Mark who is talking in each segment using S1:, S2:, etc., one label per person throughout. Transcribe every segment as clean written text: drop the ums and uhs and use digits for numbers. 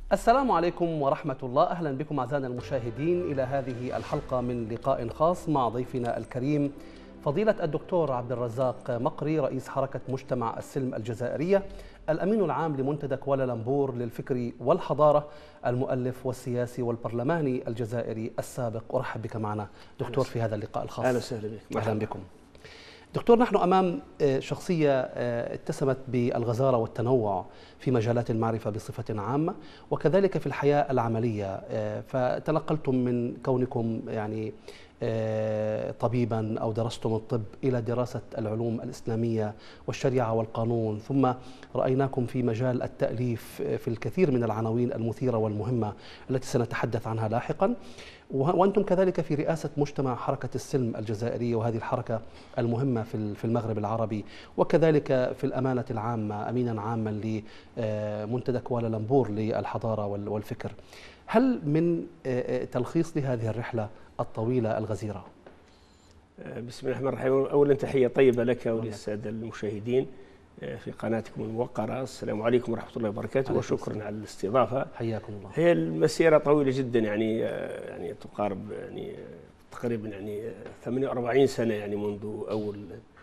S1: السلام عليكم ورحمة الله. أهلا بكم أعزائنا المشاهدين إلى هذه الحلقة من لقاء خاص مع ضيفنا الكريم فضيلة الدكتور عبد الرزاق مقري، رئيس حركة مجتمع السلم الجزائرية، الأمين العام لمنتدى كوالالمبور للفكر والحضارة، المؤلف والسياسي والبرلماني الجزائري السابق. أرحب بك معنا دكتور في هذا اللقاء الخاص.
S2: أهلا وسهلا بك.
S1: أهلا بكم دكتور. نحن أمام شخصية اتسمت بالغزارة والتنوع في مجالات المعرفة بصفة عامة وكذلك في الحياة العملية، فتنقلتم من كونكم يعني طبيبا أو درستم الطب إلى دراسة العلوم الإسلامية والشريعة والقانون، ثم رأيناكم في مجال التأليف في الكثير من العناوين المثيرة والمهمة التي سنتحدث عنها لاحقا، وأنتم كذلك في رئاسة مجتمع حركة السلم الجزائرية، وهذه الحركة المهمة في المغرب العربي، وكذلك في الأمانة العامة أمينا عاما لمنتدى كوالالمبور للحضارة والفكر. هل من تلخيص لهذه الرحلة الطويلة الغزيرة؟
S2: بسم الله الرحمن الرحيم. أولا تحية طيبة لك وللسادة المشاهدين في قناتكم الموقرة. السلام عليكم ورحمة الله وبركاته وشكرا على الاستضافة.
S1: حياكم الله.
S2: هي المسيرة طويلة جدا، يعني تقارب تقريبا 48 سنة منذ أول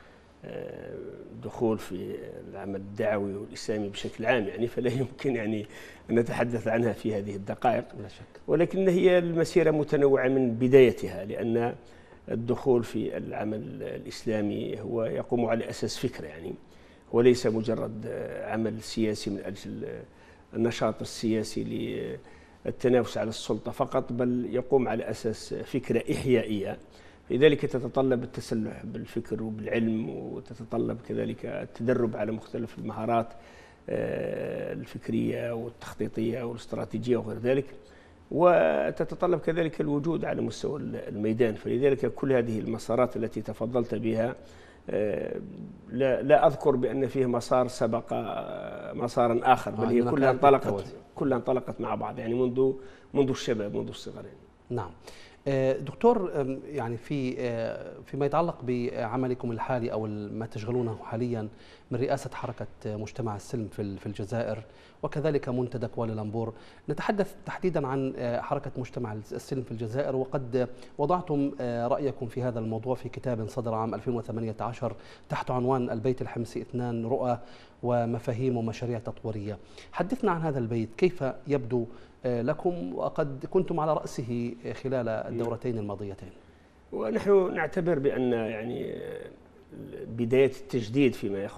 S2: دخول في العمل الدعوي والإسلامي بشكل عام، فلا يمكن أن نتحدث عنها في هذه الدقائق.
S1: لا شك.
S2: ولكن هي المسيرة متنوعة من بدايتها، لأن الدخول في العمل الإسلامي هو يقوم على أساس فكر، وليس مجرد عمل سياسي من أجل النشاط السياسي للتنافس على السلطة فقط، بل يقوم على أساس فكرة إحيائية. لذلك تتطلب التسلح بالفكر وبالعلم، وتتطلب كذلك التدرب على مختلف المهارات الفكرية والتخطيطية والاستراتيجية وغير ذلك، وتتطلب كذلك الوجود على مستوى الميدان. فلذلك كل هذه المسارات التي تفضلت بها لا أذكر بأن فيه مسار سبق مسارا آخر، بل هي كلها انطلقت مع بعض، منذ الشباب، منذ الصغر.
S1: نعم دكتور، فيما يتعلق بعملكم الحالي أو ما تشغلونه حاليا من رئاسة حركة مجتمع السلم في الجزائر وكذلك منتدى كوالالمبور، نتحدث تحديدا عن حركة مجتمع السلم في الجزائر، وقد وضعتم رأيكم في هذا الموضوع في كتاب صدر عام 2018 تحت عنوان البيت الحمصي 2، رؤى ومفاهيم ومشاريع تطويرية. حدثنا عن هذا البيت، كيف يبدو لكم وقد كنتم على رأسه خلال الدورتين الماضيتين؟
S2: ونحن نعتبر بأن بداية التجديد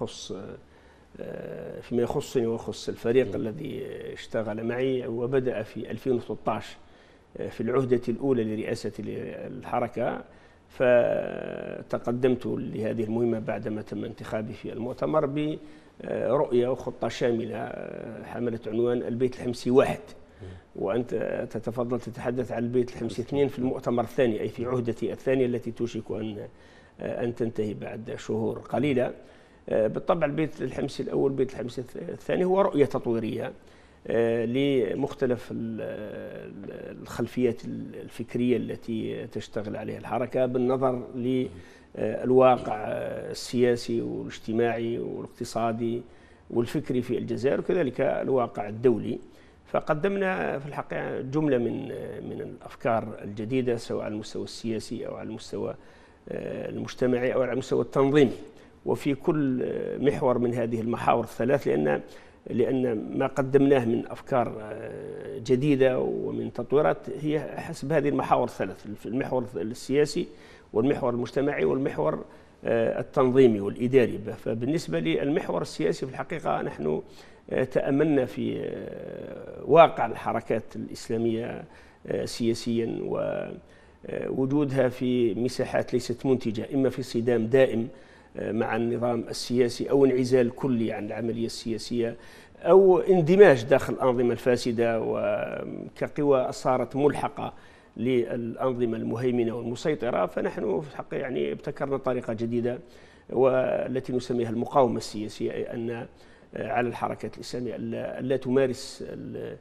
S2: فيما يخصني ويخص الفريق الذي اشتغل معي، وبدأ في 2013 في العهدة الأولى لرئاسة الحركة، فتقدمت لهذه المهمة بعدما تم انتخابي في المؤتمر برؤية وخطة شاملة حملت عنوان البيت الحمصي 1، وأنت تتفضل تتحدث عن البيت الحمصي 2 في المؤتمر الثاني، أي في عهدتي الثانية التي توشك أن تنتهي بعد شهور قليلة. بالطبع البيت الحمصي الأول، البيت الحمصي الثاني، هو رؤية تطويرية لمختلف الخلفيات الفكرية التي تشتغل عليها الحركة بالنظر للواقع السياسي والاجتماعي والاقتصادي والفكري في الجزائر، وكذلك الواقع الدولي. فقدمنا في الحقيقة جملة من الأفكار الجديدة، سواء على المستوى السياسي أو على المستوى المجتمعي أو على المستوى التنظيمي، وفي كل محور من هذه المحاور الثلاث، لأن ما قدمناه من أفكار جديدة ومن تطويرات هي حسب هذه المحاور الثلاث: في المحور السياسي والمحور المجتمعي والمحور التنظيمي والإداري. فبالنسبة للمحور السياسي في الحقيقة نحن تأملنا في واقع الحركات الإسلامية سياسيا ووجودها في مساحات ليست منتجة، إما في صدام دائم مع النظام السياسي أو انعزال كلي عن العملية السياسية أو اندماج داخل الأنظمة الفاسدة وكقوى صارت ملحقة للأنظمة المهيمنة والمسيطرة. فنحن في الحق ابتكرنا طريقة جديدة والتي نسميها المقاومة السياسية، أي أن على الحركات الإسلامية ألا تمارس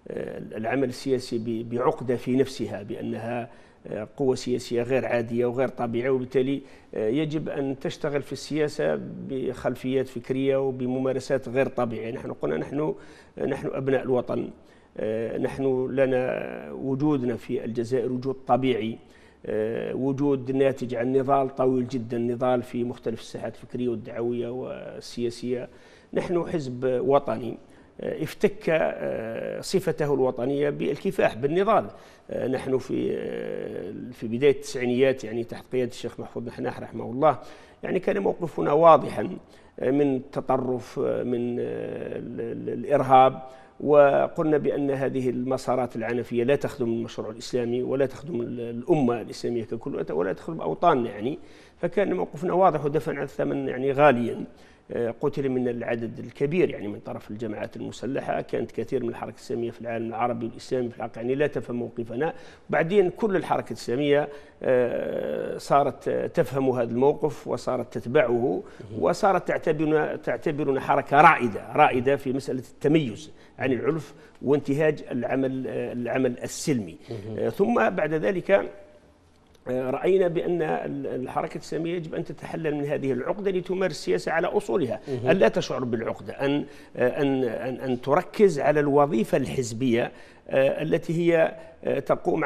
S2: العمل السياسي بعقدة في نفسها، بأنها قوة سياسية غير عادية وغير طبيعية، وبالتالي يجب أن تشتغل في السياسة بخلفيات فكرية وبممارسات غير طبيعية. نحن قلنا نحن أبناء الوطن، نحن لنا وجودنا في الجزائر وجود طبيعي، وجود ناتج عن نضال طويل جدا، نضال في مختلف الساحات الفكرية والدعوية والسياسية. نحن حزب وطني افتك صفته الوطنية بالكفاح بالنضال. نحن في بداية التسعينيات يعني تحت قيادة الشيخ محفوظ نحناح رحمه الله، يعني كان موقفنا واضحا من التطرف، من الإرهاب، وقلنا بأن هذه المسارات العنفية لا تخدم المشروع الإسلامي ولا تخدم الأمة الإسلامية ككل ولا تخدم أوطاننا يعني. فكان موقفنا واضح ودفعنا الثمن يعني غاليا. قتل من العدد الكبير يعني من طرف الجماعات المسلحة، كانت كثير من الحركة الإسلامية في العالم العربي والإسلامي في الحق يعني لا تفهم موقفنا. بعدين كل الحركة الإسلامية صارت تفهم هذا الموقف وصارت تتبعه، وصارت تعتبرنا حركة رائدة في مسألة التميز عن العنف وانتهاج العمل السلمي. ثم بعد ذلك رأينا بأن الحركة الإسلامية يجب أن تتحلل من هذه العقدة لتمارس السياسة على أصولها، أن لا تشعر بالعقدة، أن تركز على الوظيفة الحزبية التي هي تقوم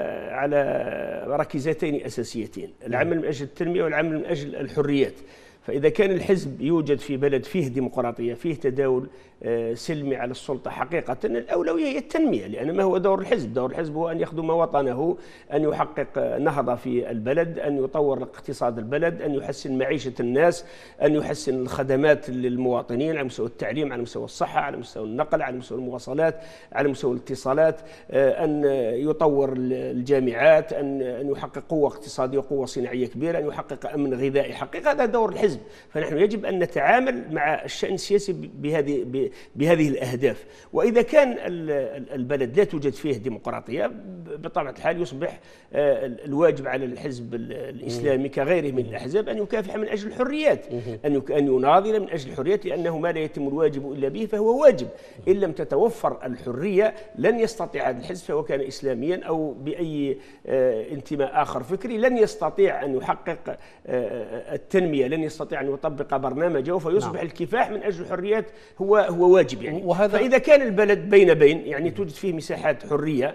S2: على ركيزتين أساسيتين: العمل من أجل التنمية والعمل من أجل الحريات. فإذا كان الحزب يوجد في بلد فيه ديمقراطية، فيه تداول سلمي على السلطة، حقيقة الأولوية هي التنمية، لأن ما هو دور الحزب؟ دور الحزب هو أن يخدم وطنه، أن يحقق نهضة في البلد، أن يطور اقتصاد البلد، أن يحسن معيشة الناس، أن يحسن الخدمات للمواطنين على مستوى التعليم، على مستوى الصحة، على مستوى النقل، على مستوى المواصلات، على مستوى الاتصالات، أن يطور الجامعات، أن يحقق قوة اقتصادية وقوة صناعية كبيرة، أن يحقق أمن غذائي حقيقي. هذا دور الحزب. فنحن يجب أن نتعامل مع الشأن السياسي بهذه الأهداف. وإذا كان البلد لا توجد فيه ديمقراطية، بطبيعة الحال يصبح الواجب على الحزب الإسلامي كغيره من الأحزاب أن يكافح من أجل الحريات، أن يناضل من أجل الحريات، لأنه ما لا يتم الواجب إلا به فهو واجب. إن لم تتوفر الحرية لن يستطيع هذا الحزب، سواء كان إسلاميا أو بأي انتماء آخر فكري، لن يستطيع أن يحقق التنمية، لن يستطيع أن يطبق برنامجه، فيصبح الكفاح من أجل الحريات هو واجب يعني. فإذا كان البلد بين يعني توجد فيه مساحات حرية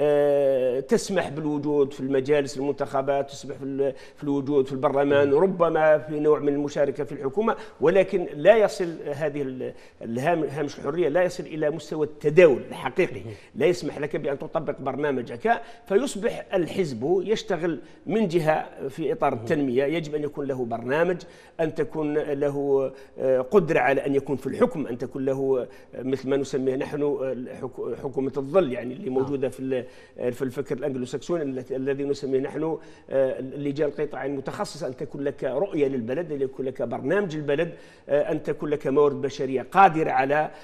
S2: تسمح بالوجود في المجالس المنتخبات، تسمح في الوجود في البرلمان، ربما في نوع من المشاركة في الحكومة، ولكن لا يصل هذه هامش الحرية لا يصل إلى مستوى التداول الحقيقي، لا يسمح لك بأن تطبق برنامجك. فيصبح الحزب يشتغل من جهة في إطار التنمية، يجب أن يكون له برنامج، أن تكون له قدرة على أن يكون في الحكم، أن تكون له مثل ما نسميه نحن حكومة الظل يعني اللي موجودة في الفكر الأنجلو ساكسوني الذي نسميه نحن اللجان القطاع المتخصصة، أن تكون لك رؤية للبلد، أن يكون لك برنامج البلد، أن تكون لك موارد بشرية قادرة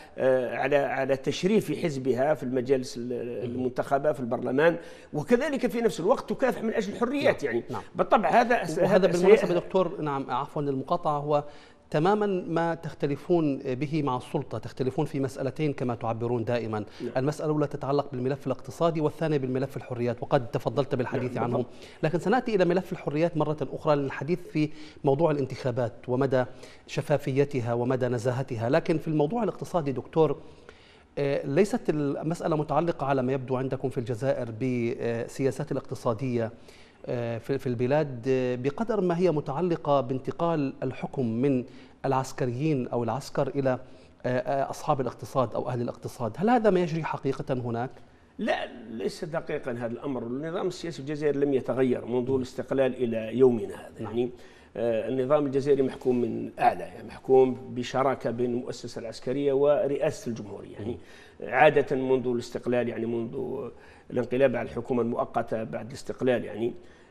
S2: على تشريف حزبها في المجالس المنتخبة في البرلمان، وكذلك في نفس الوقت تكافح من أجل الحريات يعني. بالطبع هذا
S1: بالمناسبة دكتور، نعم عفوا للمقاطعة، هو تماما ما تختلفون به مع السلطة، تختلفون في مسألتين كما تعبرون دائما. المسألة الأولى تتعلق بالملف الاقتصادي، والثانية بالملف الحريات، وقد تفضلت بالحديث عنهم. لكن سنأتي إلى ملف الحريات مرة أخرى للحديث في موضوع الانتخابات ومدى شفافيتها ومدى نزاهتها. لكن في الموضوع الاقتصادي دكتور، ليست المسألة متعلقة على ما يبدو عندكم في الجزائر بسياسات الاقتصادية في البلاد بقدر ما هي متعلقة بانتقال الحكم من العسكريين أو العسكر إلى أصحاب الاقتصاد أو أهل الاقتصاد. هل هذا ما يجري حقيقة هناك؟
S2: لا، ليس دقيقا هذا الأمر. النظام السياسي في الجزائر لم يتغير منذ الاستقلال إلى يومنا هذا يعني. النظام الجزائري محكوم من أعلى، يعني محكوم بشراكة بين المؤسسة العسكرية ورئاسة الجمهورية يعني. عادة منذ الاستقلال يعني منذ الانقلاب على الحكومة المؤقتة بعد الاستقلال يعني،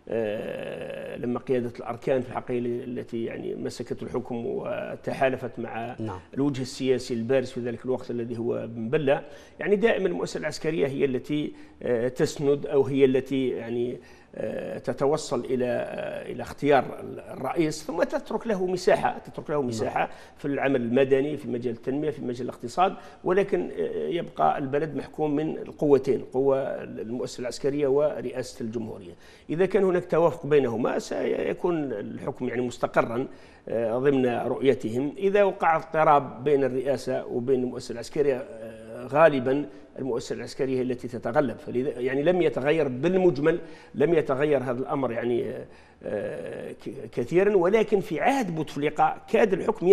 S2: لما قيادة الأركان في الحقيقة التي يعني مسكت الحكم وتحالفت مع الوجه السياسي البارز في ذلك الوقت الذي هو بن بلة، يعني دائما المؤسسة العسكرية هي التي تسند أو هي التي يعني تتوصل إلى اختيار الرئيس، ثم تترك له مساحة في العمل المدني، في مجال التنمية، في مجال الاقتصاد، ولكن يبقى البلد محكوم من القوتين، قوة المؤسسة العسكرية ورئاسة الجمهورية. إذا كان هناك توافق بينهما سيكون الحكم يعني مستقرا ضمن رؤيتهم. إذا وقع اضطراب بين الرئاسة وبين المؤسسة العسكرية غالبا المؤسسة العسكرية هي التي تتغلب، فلذا يعني لم يتغير بالمجمل، لم يتغير هذا الأمر يعني كثيرا. ولكن في عهد بوتفليقة كاد الحكم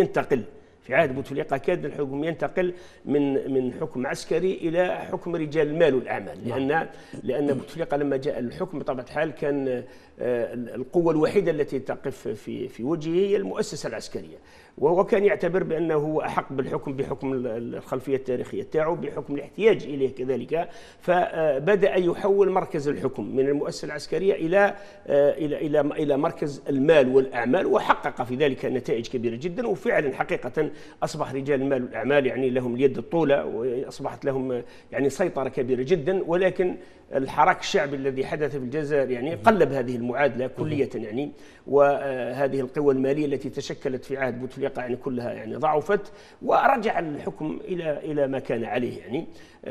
S2: ينتقل من حكم عسكري إلى حكم رجال المال والأعمال، لأن بوتفليقة لما جاء الحكم بطبيعة الحال كان القوة الوحيدة التي تقف في وجهه هي المؤسسة العسكرية، وهو كان يعتبر بأنه هو أحق بالحكم بحكم الخلفية التاريخية تاعو، بحكم الاحتياج إليه كذلك. فبدأ يحول مركز الحكم من المؤسسة العسكرية إلى مركز المال والأعمال، وحقق في ذلك نتائج كبيرة جدا. وفعلا حقيقة أصبح رجال المال والأعمال يعني لهم اليد الطولة، وأصبحت لهم يعني سيطرة كبيرة جدا. ولكن الحراك الشعبي الذي حدث في الجزائر يعني قلب هذه المعادلة كلية يعني، وهذه القوى المالية التي تشكلت في عهد بوتفليقة يعني كلها يعني ضعفت، ورجع الحكم إلى ما كان عليه يعني.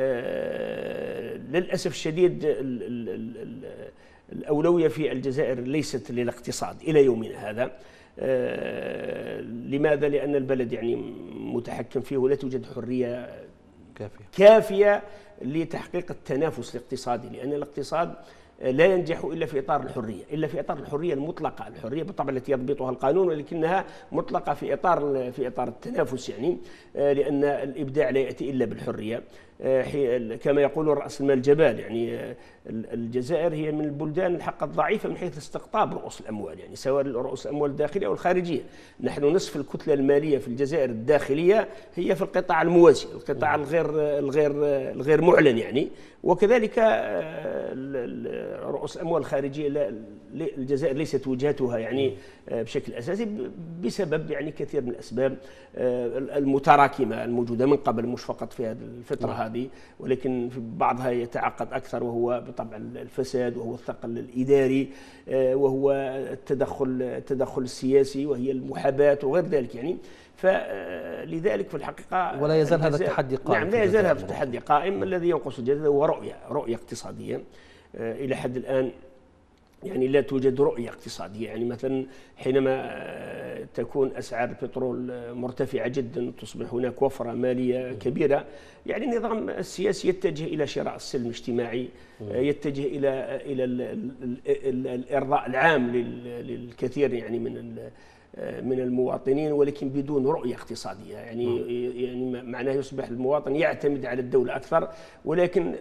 S2: للأسف الشديد الأولوية في الجزائر ليست للاقتصاد إلى يومنا هذا. لماذا؟ لأن البلد يعني متحكم فيه ولا توجد حرية كافية لتحقيق التنافس الاقتصادي، لأن الاقتصاد لا ينجح إلا في إطار الحرية المطلقة، الحرية بالطبع التي يضبطها القانون، ولكنها مطلقة في إطار التنافس يعني، لأن الإبداع لا يأتي إلا بالحرية. كما يقول رأس المال جبال يعني، الجزائر هي من البلدان الحق الضعيفة من حيث استقطاب رؤوس الأموال، يعني سواء رؤوس الأموال الداخلية أو الخارجية. نحن نصف الكتلة المالية في الجزائر الداخلية هي في القطاع الموازي، القطاع الغير معلن يعني. وكذلك رؤوس الأموال الخارجية الجزائر ليست وجهتها يعني بشكل أساسي بسبب يعني كثير من الأسباب المتراكمة الموجودة من قبل، مش فقط في هذه الفترة هذه، ولكن في بعضها يتعقد أكثر، وهو بطبع الفساد، وهو الثقل الإداري، وهو التدخل السياسي، وهي المحاباة وغير ذلك يعني. فلذلك في الحقيقة
S1: ولا يزال هذا التحدي قائم.
S2: نعم، لا يزال هذا التحدي قائم. الذي ينقص الجزائر هو رؤية اقتصادية. إلى حد الآن يعني لا توجد رؤية اقتصادية. يعني مثلا حينما تكون أسعار البترول مرتفعة جدا، تصبح هناك وفرة مالية كبيرة، يعني النظام السياسي يتجه إلى شراء السلم الاجتماعي، يتجه إلى الإرضاء العام للكثير يعني من المواطنين، ولكن بدون رؤية اقتصادية يعني معناه يصبح المواطن يعتمد على الدولة أكثر. ولكن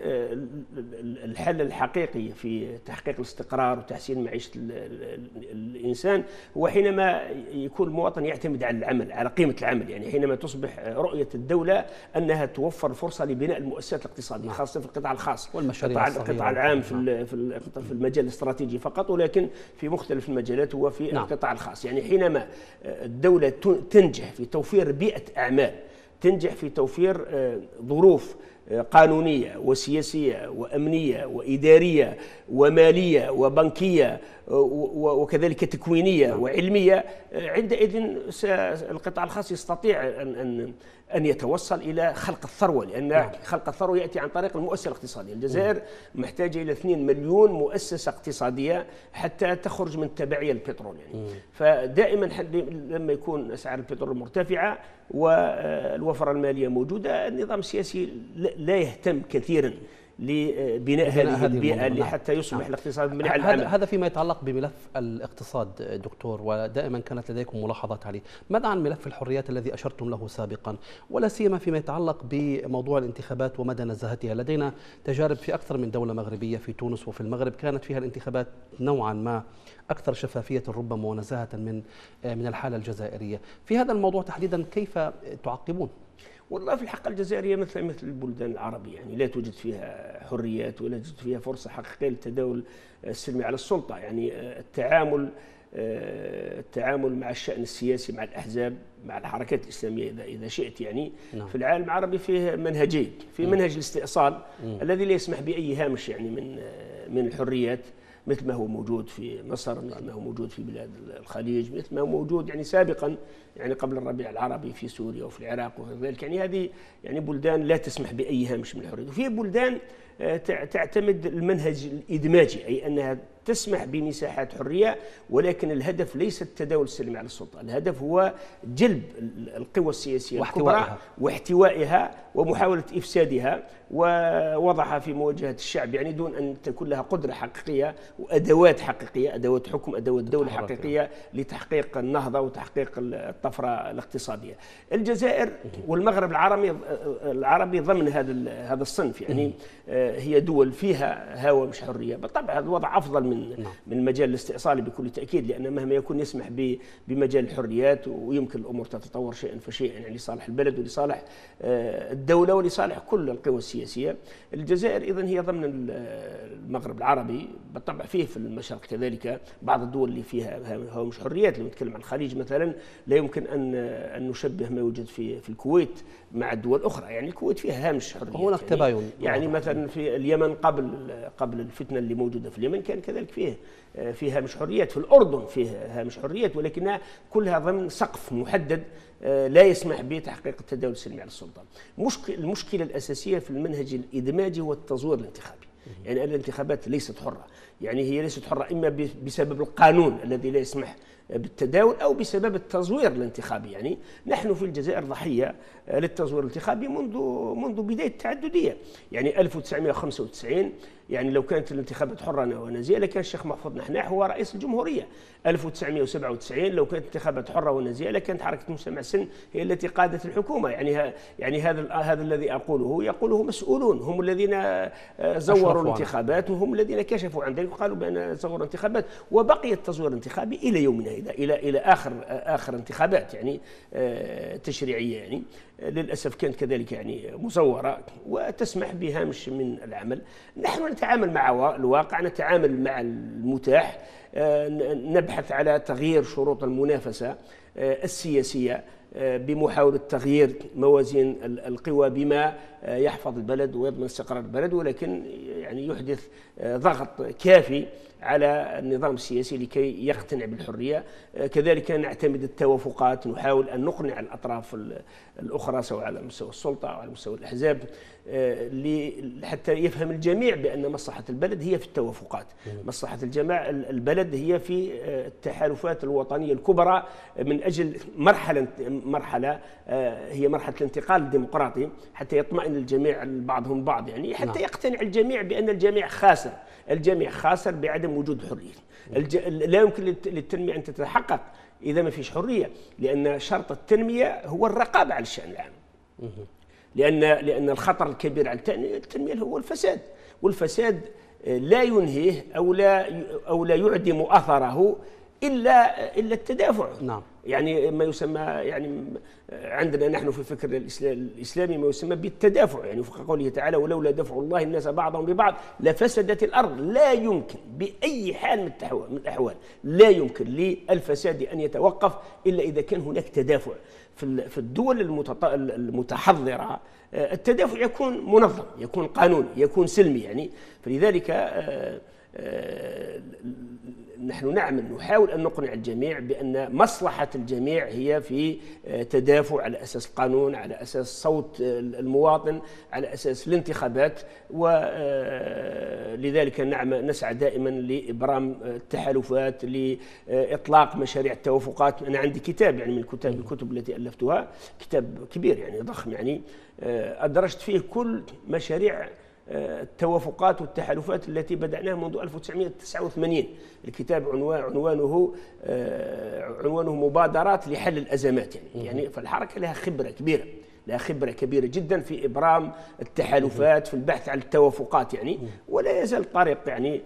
S2: الحل الحقيقي في تحقيق الاستقرار وتحسين معيشة الإنسان هو حينما يكون المواطن يعتمد على العمل، على قيمة العمل، يعني حينما تصبح رؤية الدولة أنها توفر فرصة لبناء المؤسسات الاقتصادية، خاصة في القطاع الخاص، القطاع العام في المجال الاستراتيجي فقط، ولكن في مختلف المجالات هو في القطاع الخاص. يعني حينما الدولة تنجح في توفير بيئة أعمال، تنجح في توفير ظروف قانونية وسياسية وأمنية وإدارية ومالية وبنكية وكذلك تكوينية وعلمية، عندئذ القطاع الخاص يستطيع أن يتوصل إلى خلق الثروة، لأن خلق الثروة يأتي عن طريق المؤسسة الاقتصادية. الجزائر محتاجة إلى 2 مليون مؤسسة اقتصادية حتى تخرج من التبعية للبترول يعني. فدائما لما يكون أسعار البترول مرتفعة والوفرة المالية موجودة، النظام السياسي لا يهتم كثيرا لبناء هذه البيئة اللي حتى يصبح الاقتصاد مبني على العمل.
S1: هذا فيما يتعلق بملف الاقتصاد دكتور، ودائما كانت لديكم ملاحظات عليه. ماذا عن ملف الحريات الذي أشرتم له سابقا، ولا سيما فيما يتعلق بموضوع الانتخابات ومدى نزاهتها؟ لدينا تجارب في أكثر من دولة مغربية، في تونس وفي المغرب، كانت فيها الانتخابات نوعا ما أكثر شفافية ربما ونزاهة من الحالة الجزائرية. في هذا الموضوع تحديدا كيف تعقبون؟
S2: والله في الحق الجزائرية مثل البلدان العربية، يعني لا توجد فيها حريات ولا توجد فيها فرصة حقيقية للتداول السلمي على السلطة. يعني التعامل مع الشأن السياسي، مع الأحزاب، مع الحركات الإسلامية إذا شئت يعني في العالم العربي فيه منهجين. في منهج الاستئصال الذي لا يسمح بأي هامش يعني من الحريات، مثل ما هو موجود في مصر، مثل ما هو موجود في بلاد الخليج، مثل ما هو موجود يعني سابقا يعني قبل الربيع العربي في سوريا وفي العراق وغير ذلك. يعني هذه يعني بلدان لا تسمح بأي هامش من الحرية. وفي بلدان تعتمد المنهج الإدماجي، أي أنها تسمح بمساحات حرية، ولكن الهدف ليس التداول السلمي على السلطة، الهدف هو جلب القوى السياسية الكبرى واحتوائها ومحاولة إفسادها ووضعها في مواجهة الشعب، يعني دون أن تكون لها قدرة حقيقية وأدوات حقيقية، أدوات حكم، أدوات دولة حقيقية لتحقيق النهضة وتحقيق الطفرة الاقتصادية. الجزائر والمغرب العربي ضمن هذا الصنف، يعني هي دول فيها هوامش حرية. بالطبع هذا الوضع أفضل من المجال الاستئصالي بكل تأكيد، لأن مهما يكون يسمح بمجال الحريات ويمكن الأمور تتطور شيئا فشيئا يعني لصالح البلد ولصالح الدولة ولصالح كل القوى السياسية. الجزائر إذن هي ضمن المغرب العربي. بالطبع فيه في المشرق كذلك بعض الدول اللي فيها هوامش حريات. لو نتكلم عن الخليج مثلا لا يمكن أن نشبه ما يوجد في الكويت مع الدول الأخرى. يعني الكويت فيها هامش حريات،
S1: هناك تباين.
S2: يعني مثلا في اليمن قبل الفتنة اللي موجودة في اليمن كان كذلك فيه هامش حريات. في الأردن فيه هامش حريات، ولكنها كلها ضمن سقف محدد لا يسمح بتحقيق التداول السلمي على السلطة. المشكلة الأساسية في المنهج الإدماجي هو التزوير الانتخابي. يعني الانتخابات ليست حرة، يعني هي ليست حرة إما بسبب القانون الذي لا يسمح بالتداول أو بسبب التزوير الانتخابي. يعني نحن في الجزائر ضحية للتزوير الانتخابي منذ بداية التعددية. يعني 1995 يعني لو كانت الانتخابات حرة ونزيهة لكان الشيخ محفوظ نحناح هو رئيس الجمهورية. 1997 لو كانت انتخابات حرة ونزيهة لكانت حركة مجتمع السن هي التي قادت الحكومة. يعني هذا الذي أقوله يقوله مسؤولون، هم الذين زوروا الانتخابات وهم الذين كشفوا عن ذلك وقالوا بأن زوروا الانتخابات، وبقي التزوير الانتخابي إلى يومنا هذا إلى آخر انتخابات يعني تشريعية. يعني للأسف كانت كذلك يعني مزورة وتسمح بهامش من العمل. نحن نتعامل مع الواقع، نتعامل مع المتاح، نبحث على تغيير شروط المنافسة السياسية بمحاولة تغيير موازين القوى بما يحفظ البلد ويضمن استقرار البلد، ولكن يعني يحدث ضغط كافي على النظام السياسي لكي يقتنع بالحرية. كذلك نعتمد التوافقات، نحاول أن نقنع الأطراف الأخرى سواء على مستوى السلطة أو على مستوى الأحزاب حتى يفهم الجميع بأن مصلحة البلد هي في التوافقات، مصلحة البلد هي في التحالفات الوطنية الكبرى من أجل مرحلة هي مرحلة الانتقال الديمقراطي حتى يطمئن الجميع بعضهم بعض، يعني حتى يقتنع الجميع بأن الجميع خاسر. الجميع خاسر بعدم وجود حرية. لا يمكن للتنمية أن تتحقق إذا ما فيش حرية، لأن شرط التنمية هو الرقابة على الشأن العام. لأن الخطر الكبير على التنمية هو الفساد، والفساد لا ينهيه أو لا يعدم أثره إلا التدافع.
S1: نعم.
S2: يعني ما يسمى يعني عندنا نحن في الفكر الإسلامي ما يسمى بالتدافع، يعني وفق قوله تعالى ولولا دفع الله الناس بعضهم ببعض لفسدت الأرض. لا يمكن بأي حال من الأحوال لا يمكن للفساد أن يتوقف إلا إذا كان هناك تدافع. في الدول المتحضرة التدافع يكون منظم، يكون قانوني، يكون سلمي. يعني فلذلك نحن نحاول أن نقنع الجميع بأن مصلحة الجميع هي في تدافع على أساس القانون، على أساس صوت المواطن، على أساس الانتخابات. ولذلك نسعى دائما لإبرام التحالفات، لإطلاق مشاريع التوافقات. أنا عندي كتاب يعني من الكتب التي ألفتها، كتاب كبير يعني ضخم، يعني أدرجت فيه كل مشاريع التوافقات والتحالفات التي بدأناها منذ 1989. الكتاب عنوانه مبادرات لحل الأزمات. يعني فالحركة لها خبرة كبيرة جدا في إبرام التحالفات، في البحث عن التوافقات يعني. ولا يزال الطريق يعني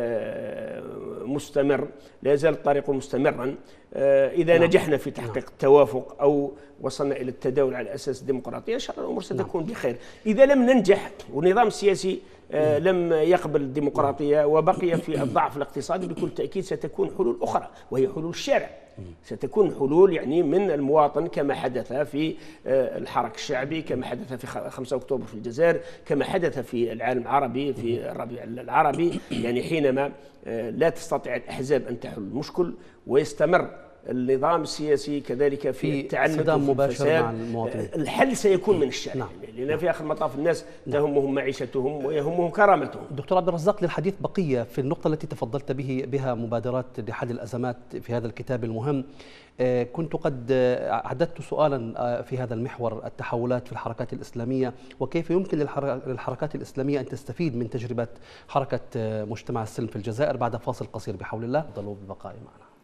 S2: مستمر، لا يزال الطريق مستمرا. إذا نجحنا في تحقيق التوافق أو وصلنا إلى التداول على أساس ديمقراطية إن شاء الله الأمور ستكون بخير. إذا لم ننجح والنظام السياسي لم يقبل الديمقراطية وبقي في الضعف الاقتصادي، بكل تأكيد ستكون حلول أخرى وهي حلول الشارع. ستكون حلول يعني من المواطن كما حدث في الحراك الشعبي، كما حدث في 5 أكتوبر في الجزائر، كما حدث في العالم العربي في الربيع العربي. يعني حينما لا تستطيع الأحزاب أن تحل المشكل ويستمر النظام السياسي كذلك في التعنت
S1: صدام مباشر مع المواطنين،
S2: الحل سيكون من الشارع. لأن في آخر المطاف الناس تهمهم معيشتهم ويهمهم كرامتهم.
S1: دكتور عبد الرزاق، للحديث بقية في النقطة التي تفضلت بها مبادرات لحل الأزمات في هذا الكتاب المهم. كنت قد أعددت سؤالا في هذا المحور: التحولات في الحركات الإسلامية، وكيف يمكن للحركات الإسلامية أن تستفيد من تجربة حركة مجتمع السلم في الجزائر. بعد فاصل قصير بحول الله، ضلوا بالبقاء معنا.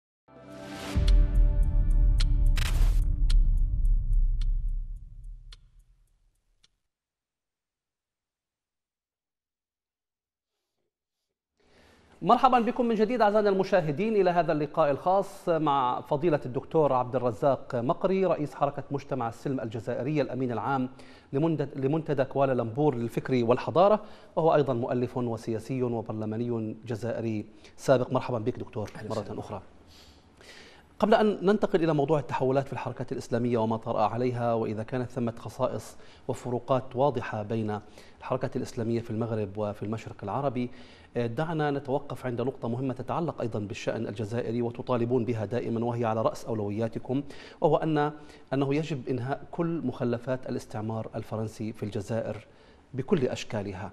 S1: مرحبا بكم من جديد أعزائنا المشاهدين إلى هذا اللقاء الخاص مع فضيلة الدكتور عبد الرزاق مقري، رئيس حركة مجتمع السلم الجزائرية، الأمين العام لمنتدى كوالالمبور للفكر والحضارة، وهو أيضا مؤلف وسياسي وبرلماني جزائري سابق. مرحبا بك دكتور مرة أخرى. قبل أن ننتقل إلى موضوع التحولات في الحركات الإسلامية وما طرأ عليها، وإذا كانت ثمة خصائص وفروقات واضحة بين الحركات الإسلامية في المغرب وفي المشرق العربي، دعنا نتوقف عند نقطة مهمة تتعلق أيضا بالشأن الجزائري وتطالبون بها دائما، وهي على رأس أولوياتكم، وهو أنه يجب إنهاء كل مخلفات الاستعمار الفرنسي في الجزائر بكل أشكالها.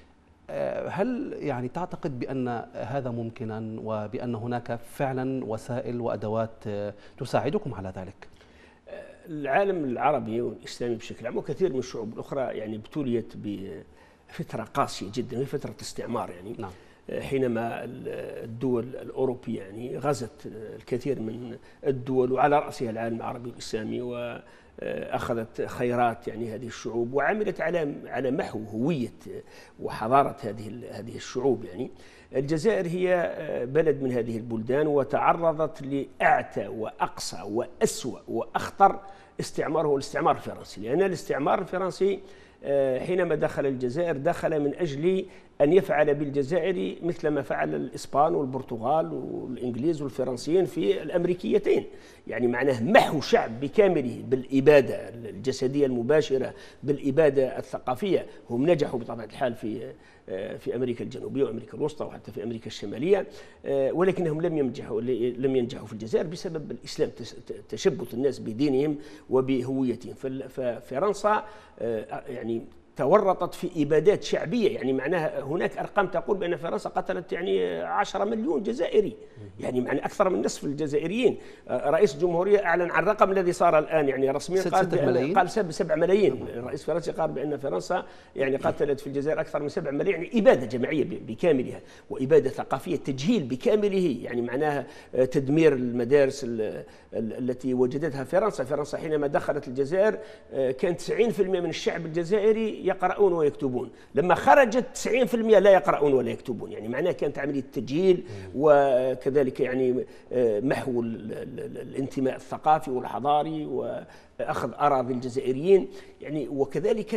S1: هل يعني تعتقد بأن هذا ممكنا، وبأن هناك فعلا وسائل وأدوات تساعدكم على ذلك؟
S2: العالم العربي والإسلامي بشكل عام وكثير من الشعوب الأخرى يعني ابتليت بفترة قاسية جدا، وهي فترة استعمار. يعني
S1: نعم.
S2: حينما الدول الأوروبية يعني غزت الكثير من الدول وعلى رأسها العالم العربي الإسلامي، وأخذت خيرات يعني هذه الشعوب وعملت على محو هوية وحضارة هذه الشعوب. يعني الجزائر هي بلد من هذه البلدان، وتعرضت لأعتى وأقصى وأسوأ وأخطر استعمار، هو الاستعمار الفرنسي. لأن الاستعمار الفرنسي حينما دخل الجزائر دخل من أجل أن يفعل بالجزائر مثل ما فعل الإسبان والبرتغال والإنجليز والفرنسيين في الأمريكيتين. يعني معناه محو شعب بكامله بالإبادة الجسدية المباشرة، بالإبادة الثقافية. هم نجحوا بطبيعة الحال في أمريكا الجنوبية وأمريكا الوسطى وحتى في أمريكا الشمالية، ولكنهم لم ينجحوا في الجزائر بسبب الإسلام، تشبث الناس بدينهم وبهويتهم. ففرنسا يعني تورطت في إبادات شعبية. يعني معناها هناك أرقام تقول بأن فرنسا قتلت يعني 10 مليون جزائري، يعني معنى أكثر من نصف الجزائريين. رئيس الجمهورية أعلن عن الرقم الذي صار الآن يعني رسميا، قال 7 ملايين. الرئيس الفرنسي قال بأن فرنسا يعني قتلت في الجزائر أكثر من 7 ملايين. يعني إبادة جماعية بكاملها، وإبادة ثقافية، تجهيل بكامله. يعني معناها تدمير المدارس التي وجدتها فرنسا. فرنسا حينما دخلت الجزائر كان 90% من الشعب الجزائري يقرؤون ويكتبون، لما خرجت 90% لا يقرؤون ولا يكتبون. يعني معناها كانت عملية تجهيل، وكذلك يعني محو الانتماء الثقافي والحضاري وأخذ أراضي الجزائريين. يعني وكذلك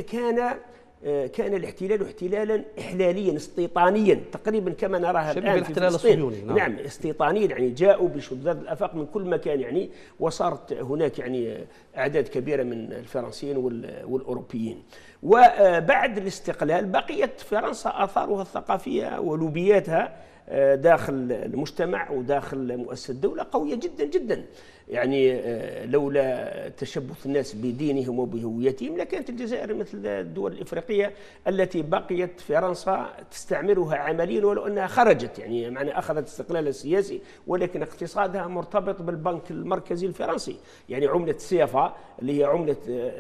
S2: كان الاحتلال احتلالا إحلاليا استيطانيا تقريبا كما نراها الآن في فلسطين. نعم، استيطانيا، يعني جاءوا بشذاذ الآفاق من كل مكان يعني، وصارت هناك يعني أعداد كبيرة من الفرنسيين والأوروبيين. وبعد الاستقلال بقيت فرنسا آثارها الثقافية ولوبياتها داخل المجتمع وداخل مؤسسة الدولة قوية جدا جدا. يعني لولا تشبث الناس بدينهم وبهويتهم لكانت الجزائر مثل الدول الإفريقية التي بقيت فرنسا تستعمرها عمليا، ولو أنها خرجت يعني معنى أخذت استقلالها السياسي، ولكن اقتصادها مرتبط بالبنك المركزي الفرنسي. يعني عملة السيافا اللي هي عملة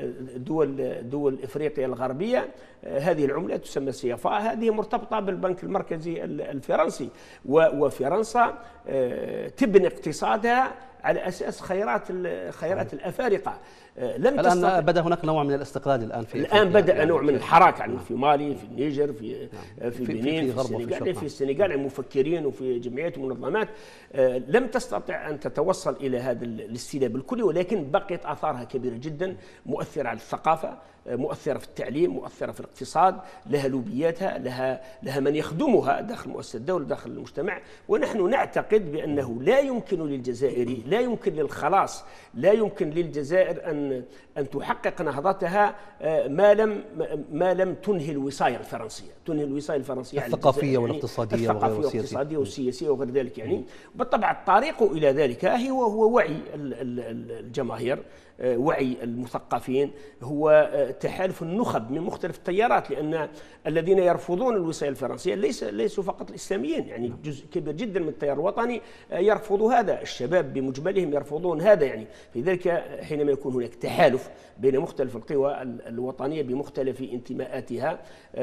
S2: دول إفريقيا الغربية، هذه العملة تسمى السيافا، هذه مرتبطة بالبنك المركزي الفرنسي. وفرنسا تبني اقتصادها على أساس خيرات الأفارقة.
S1: الآن بدأ هناك نوع من الاستقلال
S2: الآن بدأ نوع من الحراك يعني في مالي، في النيجر، في بنين، في السنغال، المفكرين وفي جمعيات ومنظمات لم تستطع أن تتوصل إلى هذا الاستيلاء الكلي، ولكن بقيت آثارها كبيرة جدا، مؤثرة على الثقافة، مؤثرة في التعليم، مؤثرة في الاقتصاد، لها لوبياتها، لها من يخدمها داخل مؤسسة الدولة، داخل المجتمع. ونحن نعتقد بأنه لا يمكن للجزائر، لا يمكن للخلاص، لا يمكن للجزائر أن تحقق نهضتها ما لم تنهي الوصاية الفرنسية، تنهي الوصاية الفرنسية
S1: الثقافية والاقتصادية
S2: والاقتصادية والسياسية وغير ذلك يعني. بالطبع الطريق إلى ذلك هو وعي الجماهير، وعي المثقفين، هو تحالف النخب من مختلف التيارات، لأن الذين يرفضون الوصاية الفرنسية ليسوا فقط الإسلاميين، يعني جزء كبير جدا من التيار الوطني يرفض هذا، الشباب بمجملهم يرفضون هذا يعني. لذلك حينما يكون هناك تحالف بين مختلف القوى الوطنية بمختلف انتماءاتها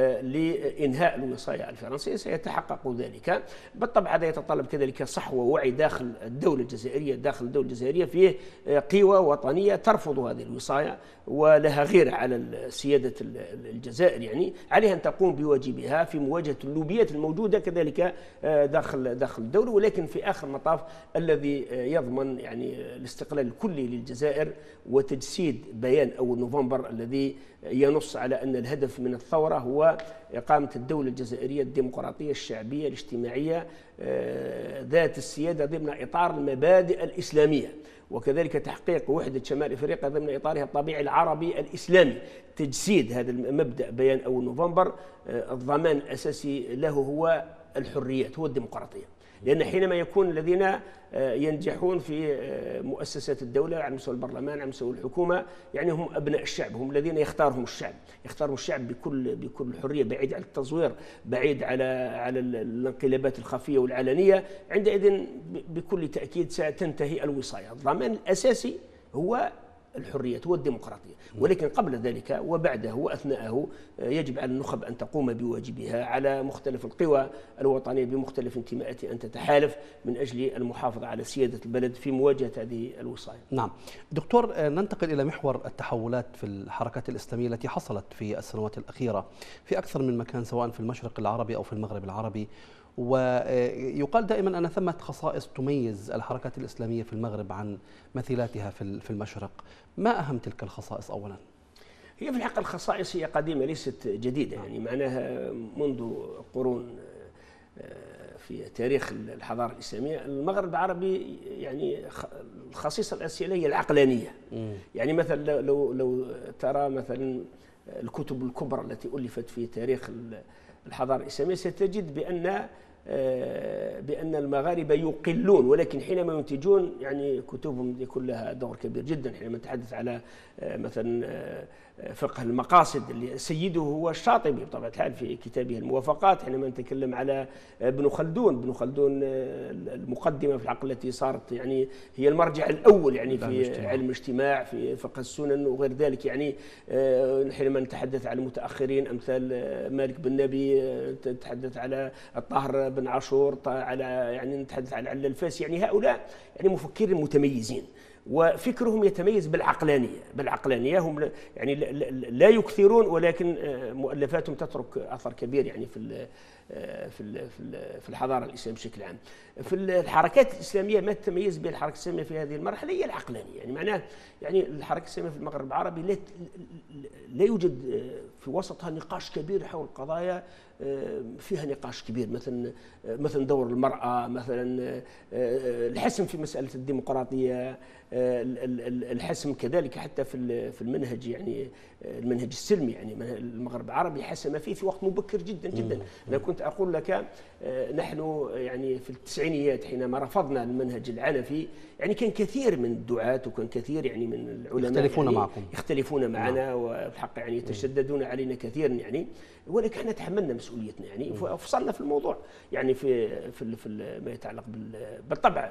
S2: لإنهاء الوصاية الفرنسية سيتحقق ذلك. بالطبع هذا يتطلب كذلك صحوة ووعي داخل الدولة الجزائرية، فيه قوى وطنية ترفض هذه الوصاية ولها غير على سيادة الجزائر، يعني عليها أن تقوم بواجبها في مواجهة اللوبيات الموجودة كذلك داخل الدولة. ولكن في آخر المطاف الذي يضمن يعني الاستقلال الكلي للجزائر وتجسيد بيان أول نوفمبر الذي ينص على أن الهدف من الثورة هو إقامة الدولة الجزائرية الديمقراطية الشعبية الاجتماعية ذات السيادة ضمن إطار المبادئ الإسلامية، وكذلك تحقيق وحدة شمال إفريقيا ضمن إطارها الطبيعي العربي الإسلامي. تجسيد هذا المبدأ بيان أول نوفمبر الضمان الأساسي له هو الحريات، هو الديمقراطية. لأن حينما يكون الذين ينجحون في مؤسسات الدولة على مستوى البرلمان، على مستوى الحكومة، يعني هم أبناء الشعب، هم الذين يختارهم الشعب بكل حرية، بعيد عن التزوير، بعيد على الانقلابات الخفية والعلنية. عندئذ بكل تأكيد ستنتهي الوصاية. الضمان الأساسي هو الحريات، هو الديمقراطية. ولكن قبل ذلك وبعده وأثناءه يجب على النخب أن تقوم بواجبها، على مختلف القوى الوطنية بمختلف انتماءاتها أن تتحالف من أجل المحافظة على سيادة البلد في مواجهة هذه الوصاية.
S1: نعم دكتور، ننتقل إلى محور التحولات في الحركات الإسلامية التي حصلت في السنوات الأخيرة في أكثر من مكان، سواء في المشرق العربي أو في المغرب العربي. ويقال دائما أن ثمة خصائص تميز الحركات الإسلامية في المغرب عن مثيلاتها في المشرق. ما أهم تلك الخصائص أولا؟
S2: هي في الحقيقة الخصائص هي قديمة ليست جديدة، يعني معناها منذ قرون في تاريخ الحضارة الإسلامية. المغرب العربي يعني الخصيصة الأساسية هي العقلانية. يعني مثلا لو ترى مثلا الكتب الكبرى التي ألفت في تاريخ الحضارة الإسلامية ستجد بأن المغاربة يقلون، ولكن حينما ينتجون يعني كتبهم يكون لها دور كبير جدا. حينما نتحدث على مثلا فقه المقاصد اللي سيده هو الشاطبي بطبيعة الحال في كتابه الموافقات. حينما نتكلم على ابن خلدون المقدمة في العقل التي صارت يعني هي المرجع الأول يعني في علم الاجتماع، في فقه السنن وغير ذلك. يعني حينما نتحدث على المتأخرين أمثال مالك بن نبي، نتحدث على الطاهر بن عاشور، على يعني نتحدث على الفاسي، يعني هؤلاء يعني مفكرين متميزين وفكرهم يتميز بالعقلانية. هم يعني لا يكثرون، ولكن مؤلفاتهم تترك أثر كبير يعني في الحضارة الإسلامية بشكل عام. في الحركات الإسلامية ما تتميز به الحركة الإسلامية في هذه المرحلة هي العقلانية. يعني معناه يعني الحركة الإسلامية في المغرب العربي لا يوجد في وسطها نقاش كبير حول قضايا فيها نقاش كبير، مثلا دور المرأة، مثلا الحسم في مسألة الديمقراطية، الحسم كذلك حتى في المنهج، يعني المنهج السلمي. يعني المغرب العربي حسم فيه في وقت مبكر جدا جدا. أنا كنت أقول لك نحن يعني في التسعينيات حينما رفضنا المنهج العنفي، يعني كان كثير من الدعاة وكان كثير يعني من العلماء يختلفون معنا والحق يعني يتشددون علينا كثيرا يعني، ولكن احنا تحملنا مسؤوليتنا يعني وفصلنا في الموضوع. يعني في ما يتعلق بالطبع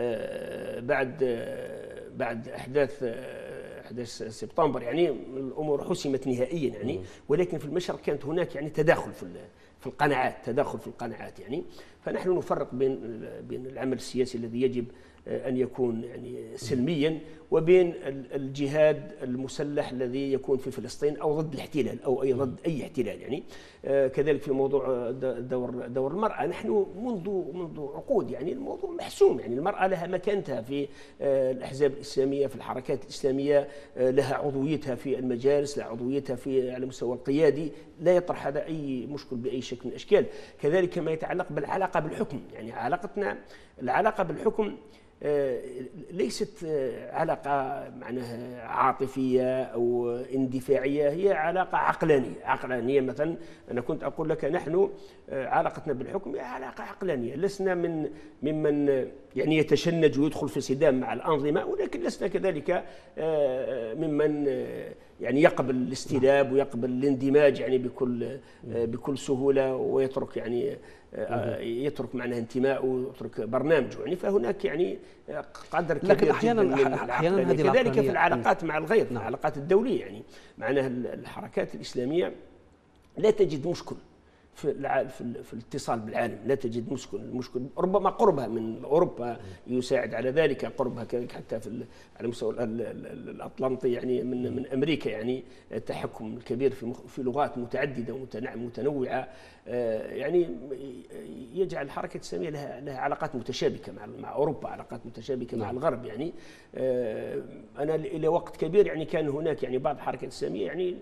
S2: بعد احداث 11 سبتمبر يعني الامور حسمت نهائيا يعني، ولكن في المشرق كانت هناك يعني تداخل في القناعات، تداخل في القناعات يعني. فنحن نفرق بين العمل السياسي الذي يجب أن يكون يعني سلميا، وبين الجهاد المسلح الذي يكون في فلسطين أو ضد الاحتلال أو أي ضد أي احتلال يعني. كذلك في موضوع دور المرأة، نحن منذ عقود يعني الموضوع محسوم، يعني المرأة لها مكانتها في الأحزاب الإسلامية، في الحركات الإسلامية، لها عضويتها في المجالس، لها عضويتها على المستوى القيادي، لا يطرح هذا أي مشكل بأي شكل من الأشكال. كذلك ما يتعلق بالعلاقة بالحكم، يعني العلاقة بالحكم ليست علاقة معناها عاطفية أو اندفاعية، هي علاقة عقلانية. مثلا أنا كنت أقول لك نحن علاقتنا بالحكم هي علاقة عقلانية، لسنا ممن يعني يتشنج ويدخل في صدام مع الأنظمة، ولكن لسنا كذلك ممن يعني يقبل الاستلاب ويقبل الاندماج يعني بكل سهولة، ويترك يعني يترك معناه انتماء ويترك برنامجه يعني. فهناك يعني قدر كبير
S1: لكن أحيانا هذه
S2: كذلك في العلاقات مع الغير، في العلاقات الدولية يعني. معناها الحركات الإسلامية لا تجد مشكل في الاتصال بالعالم، لا تجد مشكل. ربما قربها من أوروبا يساعد على ذلك، قربها كذلك حتى على المستوى الأطلنطي يعني من أمريكا، يعني التحكم الكبير في لغات متعددة ومتنوعة يعني يجعل الحركة الإسلامية لها علاقات متشابكة مع أوروبا، علاقات متشابكة مع الغرب يعني. أنا إلى وقت كبير يعني كان هناك يعني بعض الحركات الإسلامية يعني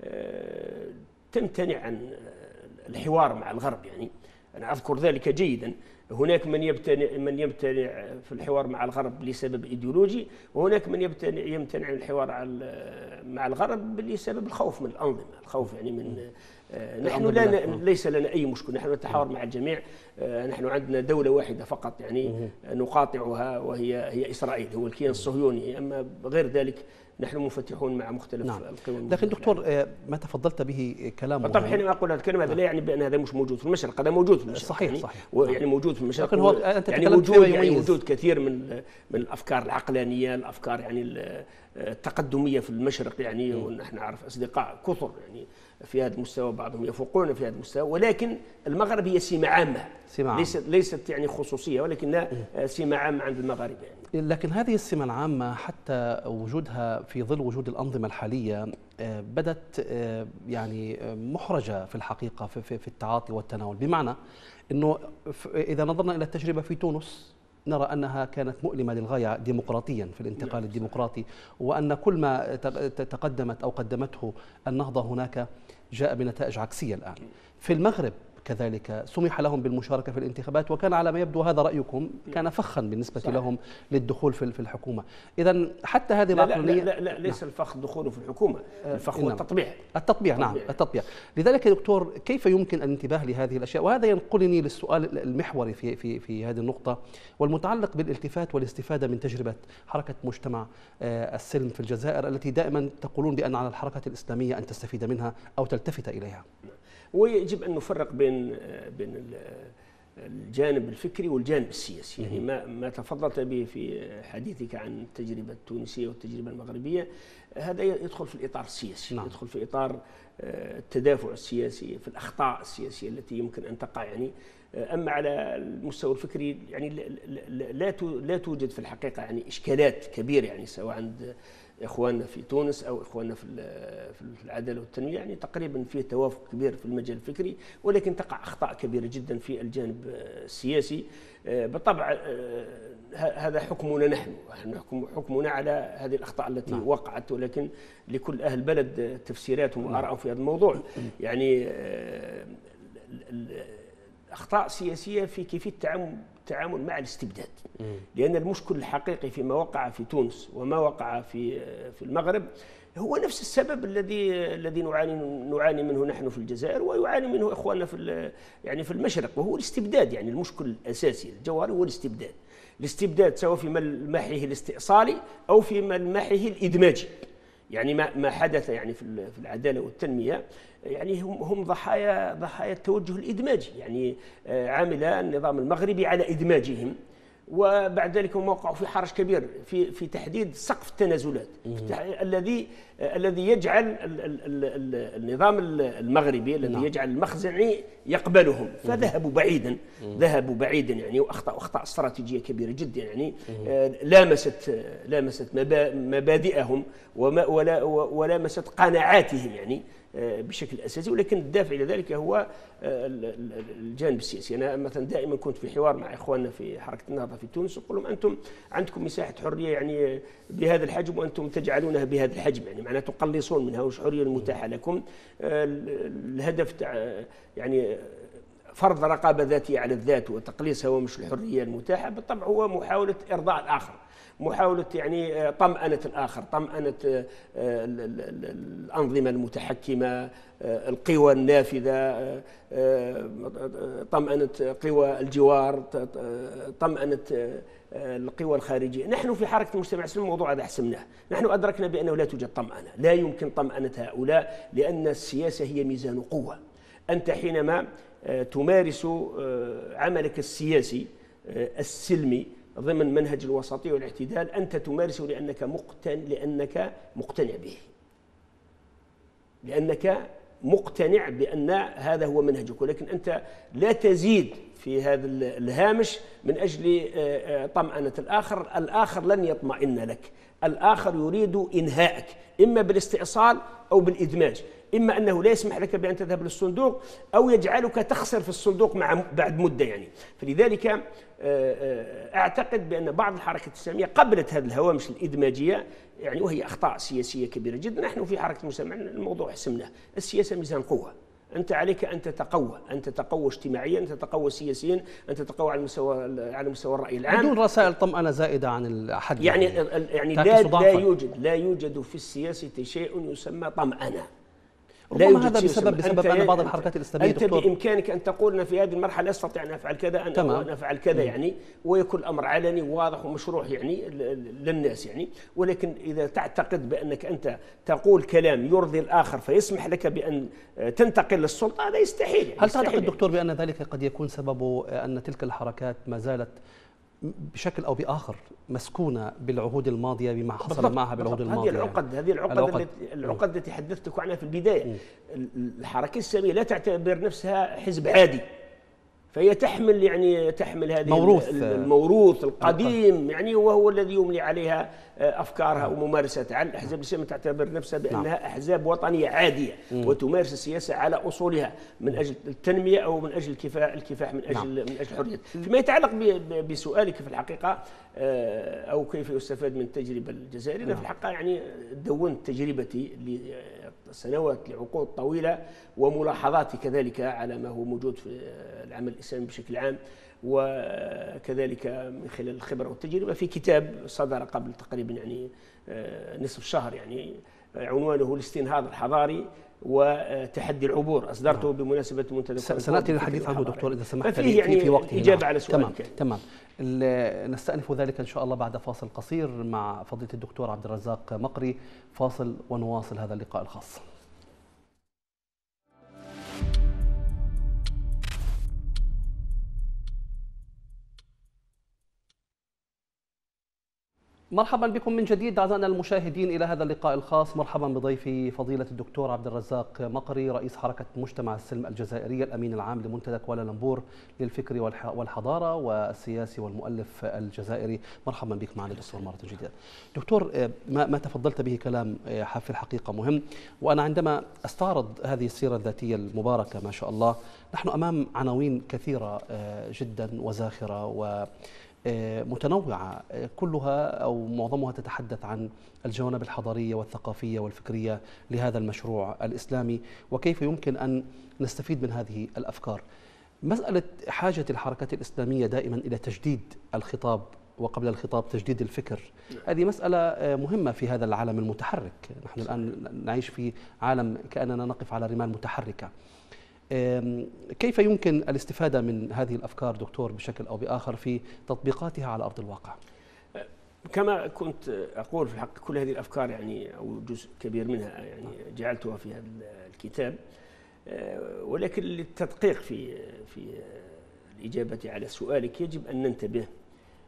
S2: تمتنع عن الحوار مع الغرب يعني. أنا أذكر ذلك جيدا. هناك من يمتنع في الحوار مع الغرب لسبب إيديولوجي، وهناك من يمتنع عن الحوار مع الغرب لسبب الخوف من الأنظمة، الخوف يعني من نحن ليس لنا أي مشكل، نحن نتحاور مع الجميع. نحن عندنا دولة واحدة فقط يعني نقاطعها، وهي إسرائيل، هو الكيان الصهيوني. أما غير ذلك نحن منفتحون مع مختلف القوى.
S1: لكن دكتور ما تفضلت به كلام
S2: طبعا حينما أقول هذا الكلام هذا لا يعني بأن هذا مش موجود في المشرق، هذا موجود في المشرق
S1: صحيح
S2: يعني.
S1: صحيح
S2: يعني موجود في المشرق،
S1: لكن هو أنت
S2: يعني وجود كثير من الأفكار العقلانية، الأفكار يعني التقدمية في المشرق يعني. ونحن نعرف أصدقاء كثر يعني في هذا المستوى، بعضهم يفوقون في هذا المستوى، ولكن المغرب هي سمة عامة، ليست يعني خصوصية، ولكنها سمة عامة عند المغاربة يعني.
S1: لكن هذه السمة العامة حتى وجودها في ظل وجود الأنظمة الحالية بدت يعني محرجة في الحقيقة في التعاطي والتناول، بمعنى أنه إذا نظرنا إلى التجربة في تونس نرى أنها كانت مؤلمة للغاية ديمقراطيا في الانتقال الديمقراطي، وأن كل ما تقدمت أو قدمته النهضة هناك جاء بنتائج عكسية. الآن في المغرب كذلك سمح لهم بالمشاركة في الانتخابات، وكان على ما يبدو هذا رأيكم كان فخا بالنسبة صحيح. لهم للدخول في الحكومة. إذا حتى هذه العقلانية
S2: لا ليس الفخ دخوله في الحكومة، الفخ هو التطبيع.
S1: نعم التطبيع. لذلك يا دكتور كيف يمكن الانتباه لهذه الأشياء؟ وهذا ينقلني للسؤال المحوري في هذه النقطة، والمتعلق بالالتفات والاستفادة من تجربة حركة مجتمع السلم في الجزائر، التي دائما تقولون بأن على الحركة الإسلامية أن تستفيد منها أو تلتفت إليها.
S2: ويجب أن نفرق بين الجانب الفكري والجانب السياسي يعني. ما تفضلت به في حديثك عن التجربة التونسية والتجربة المغربية، هذا يدخل في الإطار السياسي. نعم. يدخل في إطار التدافع السياسي، في الأخطاء السياسية التي يمكن أن تقع يعني. أما على المستوى الفكري يعني لا توجد في الحقيقة يعني إشكالات كبيرة يعني، سواء عند إخواننا في تونس أو إخواننا في العدالة والتنمية يعني. تقريبا فيه توافق كبير في المجال الفكري، ولكن تقع أخطاء كبيرة جدا في الجانب السياسي. بالطبع هذا حكمنا نحن حكمنا على هذه الأخطاء التي وقعت، ولكن لكل أهل بلد تفسيراتهم وآرائهم في هذا الموضوع يعني. أخطاء سياسية في كيفية التعامل مع الاستبداد، لأن المشكل الحقيقي فيما وقع في تونس وما وقع في المغرب هو نفس السبب الذي نعاني منه نحن في الجزائر، ويعاني منه إخواننا في المشرق، وهو الاستبداد. يعني المشكل الأساسي الجوهري هو الاستبداد سواء في ملمحه الاستئصالي أو في ملمحه الإدماجي. يعني ما حدث يعني في العدالة والتنمية يعني هم ضحايا التوجه الإدماجي يعني. عمل النظام المغربي على إدماجهم وبعد ذلك هم وقعوا في حرج كبير في تحديد سقف التنازلات الذي يجعل النظام المغربي الذي يجعل المخزني يقبلهم، فذهبوا بعيدا يعني، واخطاوا اخطاء استراتيجيه كبيره جدا يعني، لامست مبادئهم ولامست قناعاتهم يعني بشكل اساسي. ولكن الدافع الى ذلك هو الجانب السياسي. انا مثلا دائما كنت في حوار مع اخواننا في حركه النهضه في تونس، اقول لهم انتم عندكم مساحه حريه يعني بهذا الحجم وانتم تجعلونها بهذا الحجم، يعني معناه تقلصون منها، وش الحريه المتاحه لكم؟ الهدف يعني فرض رقابه ذاتيه على الذات وتقليص هوامش الحريه المتاحه بالطبع هو محاوله ارضاء الاخر، محاولة يعني طمأنة الآخر، طمأنة الأنظمة المتحكمة، القوى النافذة، طمأنة قوى الجوار، طمأنة القوى الخارجية. نحن في حركة المجتمع الإسلامي الموضوع هذا حسمناه، نحن أدركنا بأنه لا توجد طمأنة، لا يمكن طمأنة هؤلاء، لأن السياسة هي ميزان قوة. أنت حينما تمارس عملك السياسي السلمي ضمن منهج الوسطية والاعتدال، أنت تمارسه لأنك مقتنع به، لأنك مقتنع بأن هذا هو منهجك، ولكن أنت لا تزيد في هذا الهامش من أجل طمأنة الآخر. الآخر لن يطمئن لك، الآخر يريد إنهائك إما بالاستئصال أو بالإدماج، إما أنه لا يسمح لك بأن تذهب للصندوق أو يجعلك تخسر في الصندوق بعد مدة يعني. فلذلك أعتقد بأن بعض الحركات الإسلامية قبلت هذه الهوامش الإدماجية يعني، وهي أخطاء سياسية كبيرة جدا. نحن في حركة المجتمع الموضوع حسمناه، السياسة ميزان قوة، أنت عليك أن تتقوى، أن تتقوى اجتماعيا، أن تتقوى سياسيا، أن تتقوى على مستوى الرأي العام
S1: بدون رسائل طمأنة زائدة عن الحد
S2: يعني لا يوجد في السياسة شيء يسمى طمأنة.
S1: ربما هذا بسبب أن بعض الحركات الإسلامية
S2: أنت بإمكانك أن تقول أن في هذه المرحلة أستطيع أن أفعل كذا، أن أفعل كذا يعني، ويكون الأمر علني وواضح ومشروع يعني للناس يعني. ولكن إذا تعتقد بأنك أنت تقول كلام يرضي الآخر فيسمح لك بأن تنتقل للسلطة، هذا يستحيل يعني.
S1: هل تعتقد دكتور بأن ذلك قد يكون سببه أن تلك الحركات ما زالت بشكل أو بآخر مسكونة بالعهود الماضية بما حصل معها بالعهود الماضية؟
S2: هذه العقد التي حدثتك عنها في البداية. الحركة الإسلامية لا تعتبر نفسها حزب عادي، فهي تحمل هذه الموروث القديم يعني، وهو الذي يملي عليها أفكارها وممارستها. على الأحزاب الإسلامية تعتبر نفسها بأنها أحزاب وطنية عادية وتمارس السياسة على أصولها من أجل التنمية أو من أجل الكفاح من أجل الحرية. فيما يتعلق بسؤالك في الحقيقة أو كيف يستفاد من التجربة الجزائرية، أنا في الحقيقة يعني دونت تجربتي لسنوات لعقود طويلة وملاحظاتي كذلك على ما هو موجود في العمل الإسلامي بشكل عام، وكذلك من خلال الخبرة والتجربة في كتاب صدر قبل تقريبا يعني نصف شهر يعني، عنوانه الاستنهاض الحضاري وتحدي العبور، أصدرته بمناسبة منتدى
S1: سنأتي للحديث عنه دكتور إذا سمحت
S2: لي يعني
S1: في وقته.
S2: إجابة على سؤالك.
S1: تمام. نستأنف ذلك إن شاء الله بعد فاصل قصير مع فضيلة الدكتور عبد الرزاق مقري. فاصل ونواصل هذا اللقاء الخاص. مرحبا بكم من جديد أعزائنا المشاهدين إلى هذا اللقاء الخاص. مرحبا بضيفي فضيلة الدكتور عبد الرزاق مقري، رئيس حركة مجتمع السلم الجزائرية، الأمين العام لمنتدى كوالالمبور للفكر والحضارة والسياسي والمؤلف الجزائري. مرحبا بك معنا دكتور مرة جديدة. دكتور، ما تفضلت به كلام في الحقيقة مهم، وأنا عندما أستعرض هذه السيرة الذاتية المباركة ما شاء الله، نحن أمام عناوين كثيرة جدا وزاخرة متنوعة، كلها أو معظمها تتحدث عن الجوانب الحضارية والثقافية والفكرية لهذا المشروع الإسلامي، وكيف يمكن أن نستفيد من هذه الأفكار. مسألة حاجة الحركات الإسلامية دائما إلى تجديد الخطاب، وقبل الخطاب تجديد الفكر، هذه مسألة مهمة في هذا العالم المتحرك. نحن الآن نعيش في عالم كأننا نقف على رمال متحركة. كيف يمكن الاستفادة من هذه الأفكار دكتور بشكل أو بآخر في تطبيقاتها على أرض الواقع؟
S2: كما كنت أقول في الحق كل هذه الأفكار يعني أو جزء كبير منها يعني جعلتها في هذا الكتاب، ولكن للتدقيق في الإجابة على سؤالك يجب أن ننتبه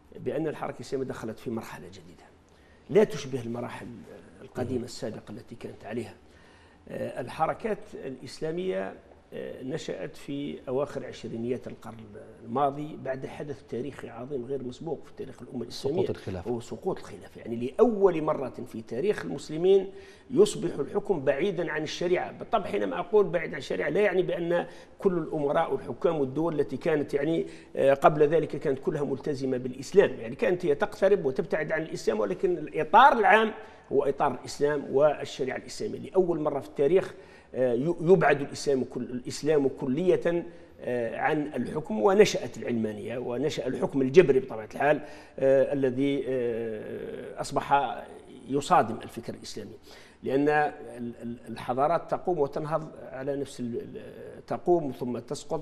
S2: بأن الحركة الإسلامية دخلت في مرحلة جديدة لا تشبه المراحل القديمة السابقة التي كانت عليها. الحركات الإسلامية نشأت في أواخر عشرينيات القرن الماضي بعد حدث تاريخي عظيم غير مسبوق في تاريخ الأمة الإسلامية،
S1: سقوط الخلافة.
S2: هو سقوط الخلافة. يعني لأول مرة في تاريخ المسلمين يصبح الحكم بعيدا عن الشريعة. بالطبع حينما أقول بعيد عن الشريعة لا يعني بأن كل الأمراء والحكام والدول التي كانت يعني قبل ذلك كانت كلها ملتزمة بالإسلام، يعني كانت هي تقترب وتبتعد عن الإسلام، ولكن الإطار العام هو إطار الإسلام والشريعة الإسلامية. لأول مرة في التاريخ يبعد الإسلام كلية عن الحكم، ونشأت العلمانية ونشأ الحكم الجبري بطبيعة الحال الذي أصبح يصادم الفكر الإسلامي، لأن الحضارات تقوم وتنهض على نفس تقوم ثم تسقط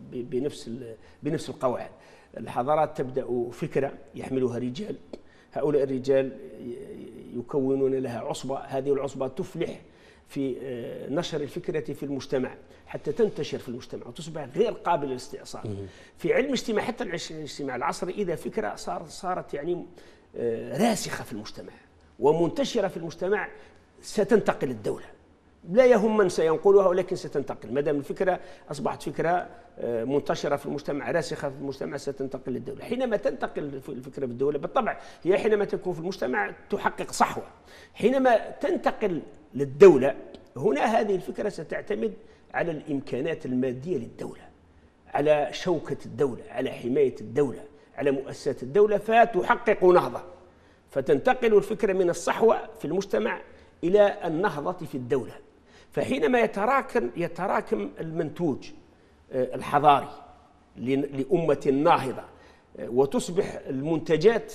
S2: بنفس القواعد. الحضارات تبدأ فكرة يحملها رجال، هؤلاء الرجال يكونون لها عصبة، هذه العصبة تفلح في نشر الفكرة في المجتمع حتى تنتشر في المجتمع وتصبح غير قابلة للاستئصال. في علم الاجتماع حتى الاجتماع العصري إذا فكرة صارت يعني راسخة في المجتمع ومنتشرة في المجتمع ستنتقل الدولة، لا يهم من سينقلها ولكن ستنتقل. ما دام الفكرة أصبحت فكرة منتشرة في المجتمع راسخة في المجتمع ستنتقل للدولة. حينما تنتقل الفكرة في الدولة بالطبع هي حينما تكون في المجتمع تحقق صحوة، حينما تنتقل للدولة هنا هذه الفكرة ستعتمد على الإمكانات المادية للدولة، على شوكة الدولة، على حماية الدولة، على مؤسسات الدولة، فتحقق نهضة، فتنتقل الفكرة من الصحوة في المجتمع إلى النهضة في الدولة. فحينما يتراكم المنتوج الحضاري لأمة ناهضة وتصبح المنتجات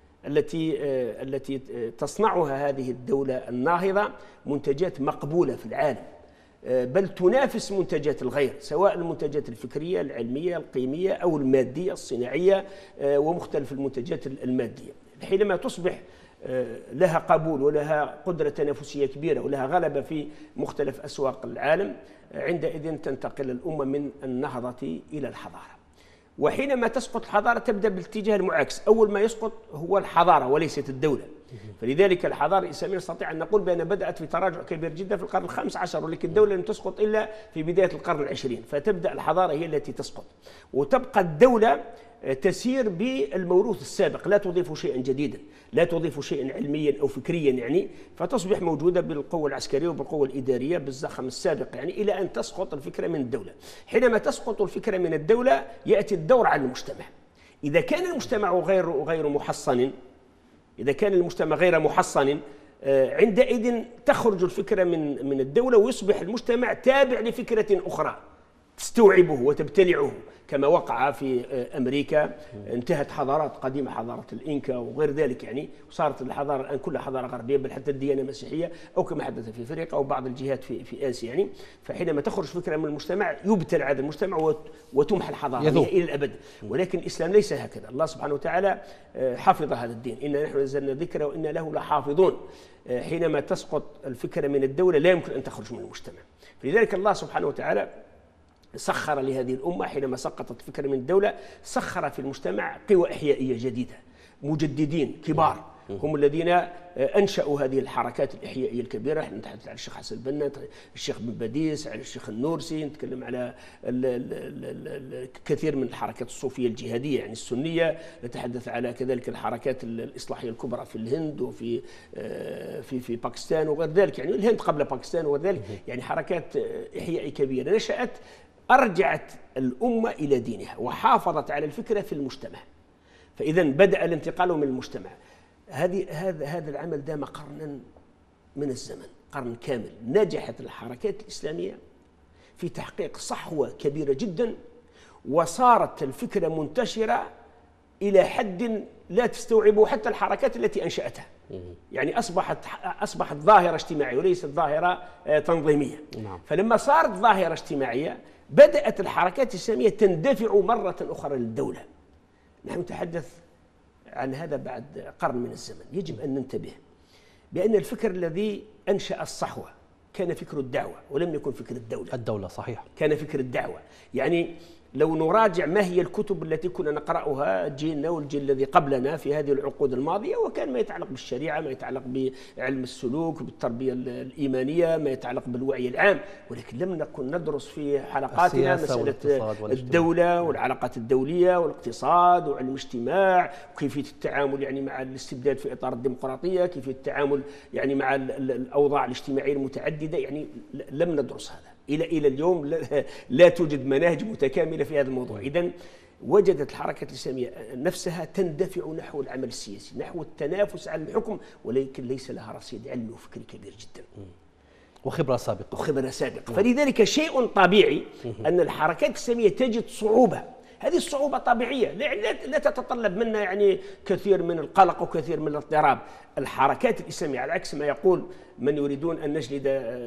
S2: التي تصنعها هذه الدولة الناهضة منتجات مقبولة في العالم، بل تنافس منتجات الغير، سواء المنتجات الفكرية العلمية القيمية أو المادية الصناعية ومختلف المنتجات المادية. حينما تصبح لها قبول ولها قدرة تنافسية كبيرة ولها غلبة في مختلف أسواق العالم، عندئذ تنتقل الأمة من النهضة إلى الحضارة. وحينما تسقط الحضارة تبدأ بالاتجاه المعاكس، أول ما يسقط هو الحضارة وليست الدولة. فلذلك الحضارة الإسلامية نستطيع أن نقول بأنها بدأت في تراجع كبير جدا في القرن ال15، ولكن الدولة لم تسقط إلا في بداية القرن ال20، فتبدأ الحضارة هي التي تسقط، وتبقى الدولة تسير بالموروث السابق، لا تضيف شيئا جديدا، لا تضيف شيئا علميا أو فكريا يعني، فتصبح موجودة بالقوة العسكرية وبالقوة الإدارية بالزخم السابق يعني، إلى أن تسقط الفكرة من الدولة. حينما تسقط الفكرة من الدولة يأتي الدور على المجتمع. إذا كان المجتمع غير محصن، إذا كان المجتمع غير محصن عندئذ تخرج الفكرة من الدولة ويصبح المجتمع تابع لفكرة أخرى تستوعبه وتبتلعه، كما وقع في أمريكا. انتهت حضارات قديمة، حضارة الإنكا وغير ذلك يعني، وصارت الحضارة الآن كلها حضارة غربية، بل حتى الديانة مسيحية، أو كما حدث في أفريقيا أو بعض الجهات في آسيا يعني. فحينما تخرج فكرة من المجتمع يبتلع هذا المجتمع وتمحى الحضارة إلى الأبد. ولكن الإسلام ليس هكذا، الله سبحانه وتعالى حفظ هذا الدين، إنا نحن نزلنا الذكر وإنا له لحافظون. حينما تسقط الفكرة من الدولة لا يمكن أن تخرج من المجتمع. فلذلك الله سبحانه وتعالى سخر لهذه الأمة حينما سقطت الفكرة من الدولة، سخر في المجتمع قوى إحيائية جديدة، مجددين كبار هم الذين أنشأوا هذه الحركات الإحيائية الكبيرة. نحن نتحدث على الشيخ حسن البنا، الشيخ بن بديس، على الشيخ النورسي، نتكلم على كثير من الحركات الصوفية الجهادية يعني السنية، نتحدث على كذلك الحركات الإصلاحية الكبرى في الهند وفي في باكستان وغير ذلك يعني، الهند قبل باكستان وغير ذلك يعني، حركات إحيائية كبيرة نشأت أرجعت الأمة إلى دينها وحافظت على الفكرة في المجتمع. فإذا بدأ الانتقال من المجتمع. هذا العمل دام قرنا من الزمن، قرن كامل. نجحت الحركات الإسلامية في تحقيق صحوة كبيرة جدا، وصارت الفكرة منتشرة إلى حد لا تستوعبه حتى الحركات التي أنشأتها يعني، أصبحت ظاهرة اجتماعية وليست ظاهرة تنظيمية. فلما صارت ظاهرة اجتماعية بدأت الحركات الإسلامية تندفع مرة أخرى للدولة. نحن نتحدث عن هذا بعد قرن من الزمن. يجب أن ننتبه بأن الفكر الذي أنشأ الصحوة كان فكر الدعوة ولم يكن فكر الدولة.
S1: الدولة صحيح،
S2: كان فكر الدعوة يعني. لو نراجع ما هي الكتب التي كنا نقرأها جيلنا والجيل الذي قبلنا في هذه العقود الماضية، وكان ما يتعلق بالشريعة، ما يتعلق بعلم السلوك، بالتربية الإيمانية، ما يتعلق بالوعي العام، ولكن لم نكن ندرس في حلقاتنا مسألة الدولة والعلاقات الدولية والاقتصاد وعلم الاجتماع وكيفية التعامل يعني مع الاستبداد في إطار الديمقراطية، كيفية التعامل يعني مع الأوضاع الاجتماعية المتعددة، يعني لم ندرس هذا. إلى اليوم لا توجد مناهج متكاملة في هذا الموضوع. إذن وجدت الحركة الإسلامية نفسها تندفع نحو العمل السياسي، نحو التنافس على الحكم، ولكن ليس لها رصيد علمي وفكري كبير جدا
S1: وخبرة سابقة.
S2: فلذلك شيء طبيعي أن الحركات الإسلامية تجد صعوبة. هذه الصعوبة طبيعية لا تتطلب منا يعني كثير من القلق وكثير من الاضطراب. الحركات الإسلامية على عكس ما يقول من يريدون أن نجلد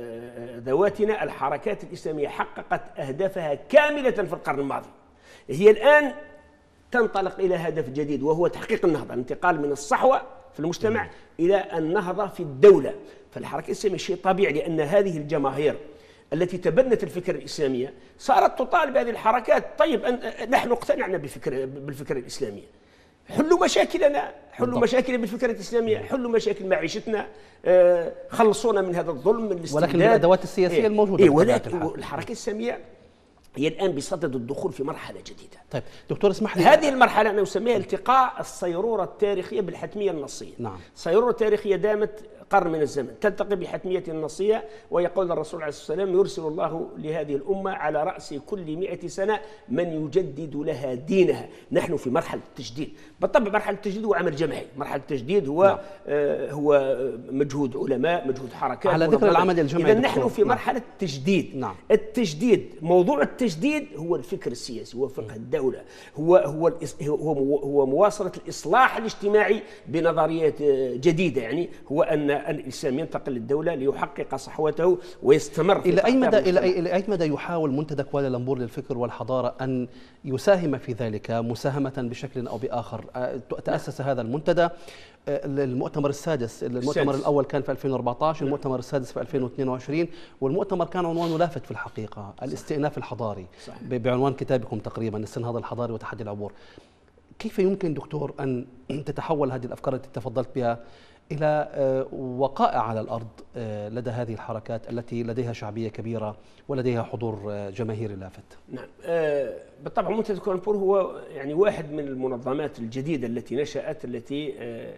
S2: ذواتنا، الحركات الإسلامية حققت أهدافها كاملة في القرن الماضي. هي الآن تنطلق إلى هدف جديد وهو تحقيق النهضة، الانتقال من الصحوة في المجتمع إلى النهضة في الدولة. فالحركة الإسلامية شيء طبيعي، لأن هذه الجماهير التي تبنت الفكرة الإسلامية صارت تطالب هذه الحركات: طيب نحن اقتنعنا بالفكرة الإسلامية، حلوا مشاكلنا، حلوا مشاكل بالفكرة الإسلامية، حلوا مشاكل معيشتنا، خلصونا من هذا الظلم، من الاستبداد،
S1: ولكن بالأدوات السياسية الموجودة.
S2: ولكن الحركة الإسلامية هي الآن بصدد الدخول في مرحلة جديدة.
S1: طيب دكتور اسمح لي،
S2: هذه المرحلة أنا أسميها التقاء الصيرورة التاريخية بالحتمية النصية.
S1: نعم.
S2: الصيرورة التاريخية دامت قرن من الزمن، تلتقي بحتمية النصية، ويقول الرسول عليه الصلاة والسلام: يرسل الله لهذه الأمة على رأس كل 100 سنة من يجدد لها دينها. نحن في مرحلة التجديد. بالطبع مرحلة التجديد هو عمل جماعي، مرحلة التجديد هو هو مجهود علماء، مجهود حركات.
S1: على ذكر العمل الجماعي،
S2: إذا نحن في مرحلة التجديد.
S1: نعم.
S2: التجديد، موضوع التجديد هو الفكر السياسي، هو فقه الدولة، هو مواصلة الإصلاح الاجتماعي بنظريات جديدة. يعني هو أن الإسلام ينتقل للدولة ليحقق صحوته ويستمر في
S1: إلى أي مدى يحاول منتدى كوالالمبور للفكر والحضارة أن يساهم في ذلك مساهمة بشكل أو بآخر؟ تأسس هذا المنتدى، المؤتمر السادس، المؤتمر الأول كان في 2014، المؤتمر السادس في 2022، والمؤتمر كان عنوانه لافت في الحقيقة: الاستئناف الحضاري، بعنوان كتابكم تقريبا الاستنهاض الحضاري وتحدي العبور. كيف يمكن دكتور أن تتحول هذه الأفكار التي تفضلت بها إلى وقائع على الأرض لدى هذه الحركات التي لديها شعبية كبيرة ولديها حضور جماهيري لافت؟
S2: نعم، بالطبع منتدى كوالالمبور هو يعني واحد من المنظمات الجديدة التي نشأت، التي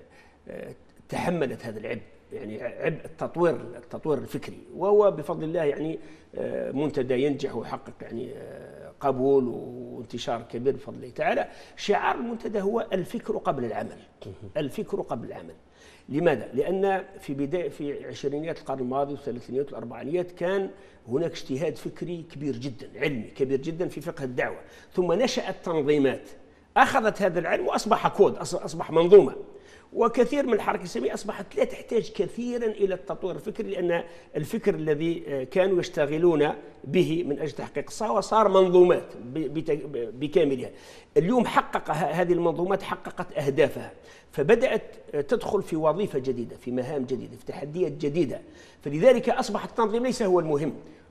S2: تحملت هذا العبء، يعني عبء التطوير الفكري، وهو بفضل الله يعني منتدى ينجح ويحقق يعني قبول وانتشار كبير بفضل الله تعالى. شعار المنتدى هو الفكر قبل العمل. الفكر قبل العمل. لماذا؟ لأن في عشرينيات القرن الماضي والثلاثينيات والأربعينيات كان هناك اجتهاد فكري كبير جدا، علمي كبير جدا في فقه الدعوة، ثم نشأت تنظيمات أخذت هذا العلم وأصبح كود، أصبح منظومة. وكثير من الحركة الإسلامية أصبحت لا تحتاج كثيرا إلى التطوير الفكري، لأن الفكر الذي كانوا يشتغلون به من أجل تحقيق الصحوة صار منظومات بكاملها. اليوم هذه المنظومات حققت أهدافها، فبدأت تدخل في وظيفة جديدة، في مهام جديدة، في تحديات جديدة. فلذلك أصبح التنظيم ليس هو المهم،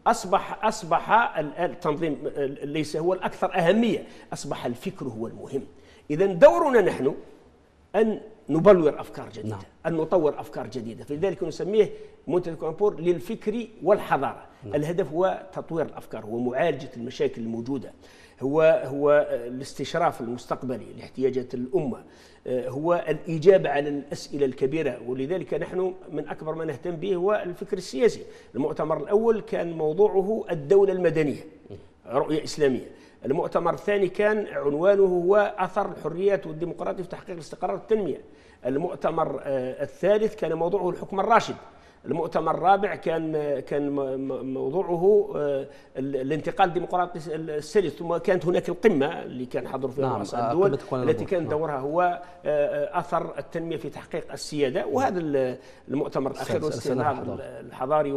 S2: أصبح التنظيم ليس هو الأكثر أهمية، أصبح الفكر هو المهم. إذا دورنا نحن أن نبلور أفكار جديدة. نعم. أن نطور أفكار جديدة. فلذلك نسميه منتدى كوالالمبور للفكر والحضارة. نعم. الهدف هو تطوير الأفكار، هو معالجة المشاكل الموجودة، هو الاستشراف المستقبلي لاحتياجات الأمة، هو الإجابة على الأسئلة الكبيرة. ولذلك نحن من أكبر ما نهتم به هو الفكر السياسي. المؤتمر الأول كان موضوعه الدولة المدنية، رؤية إسلامية. المؤتمر الثاني كان عنوانه هو أثر الحريات والديمقراطية في تحقيق الاستقرار والتنمية. المؤتمر الثالث كان موضوعه الحكم الراشد. المؤتمر الرابع كان موضوعه الانتقال الديمقراطي السلس. ثم كانت هناك القمة اللي كان حضر فيها رؤساء الدول، التي كان دورها هو أثر التنمية في تحقيق السيادة. وهذا المؤتمر الأخير هو الاستنهاض الحضاري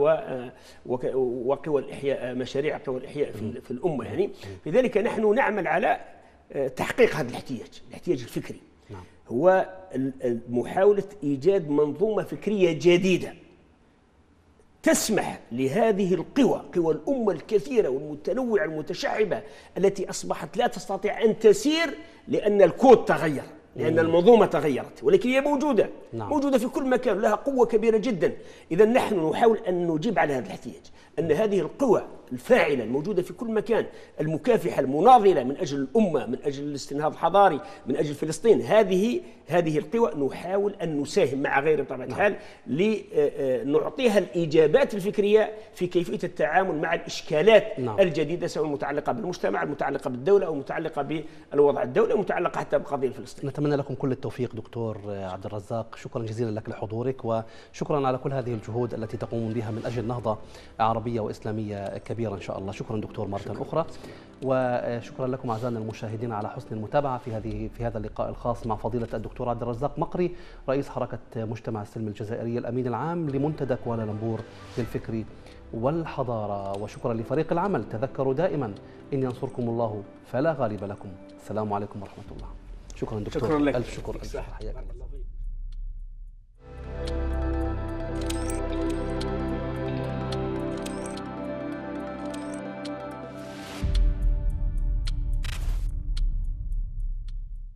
S2: وقوى الإحياء، مشاريع قوى الإحياء في الأمة. يعني لذلك نحن نعمل على تحقيق هذا الاحتياج الفكري. هو محاولة إيجاد منظومة فكرية جديدة تسمح لهذه القوى، قوى الأمة الكثيرة والمتنوعة المتشعبة التي أصبحت لا تستطيع أن تسير لأن الكود تغير، لأن المنظومة تغيرت، ولكن هي موجودة. نعم. موجودة في كل مكان، لها قوة كبيرة جدا. إذا نحن نحاول أن نجيب على هذا الاحتياج، أن هذه القوى الفاعلة الموجودة في كل مكان، المكافحة المناضلة من أجل الأمة، من أجل الاستنهاض الحضاري، من أجل فلسطين، هذه القوى نحاول أن نساهم مع غير بطبيعة الحال لنعطيها الإجابات الفكرية في كيفية التعامل مع الإشكالات الجديدة، سواء المتعلقة بالمجتمع، المتعلقة بالدولة، أو المتعلقة بالوضع الدولي، أو متعلقة حتى بالقضية الفلسطينية.
S1: نتمنى لكم كل التوفيق دكتور عبد الرزاق، شكرا جزيلا لك لحضورك، وشكرا على كل هذه الجهود التي تقومون بها من أجل نهضة عربية وإسلامية كبيرة إن شاء الله. شكرا دكتور مرة أخرى، وشكرا لكم أعزائنا المشاهدين على حسن المتابعة في هذا اللقاء الخاص مع فضيلة الدكتور عبد الرزاق مقري، رئيس حركة مجتمع السلم الجزائرية، الأمين العام لمنتدى كوالالمبور للفكر والحضارة. وشكرا لفريق العمل. تذكروا دائما إن ينصركم الله فلا غالب لكم. السلام عليكم ورحمة الله. شكرا دكتور.
S2: شكرا لك.
S1: ألف شكر. ألف شكر. حياك الله.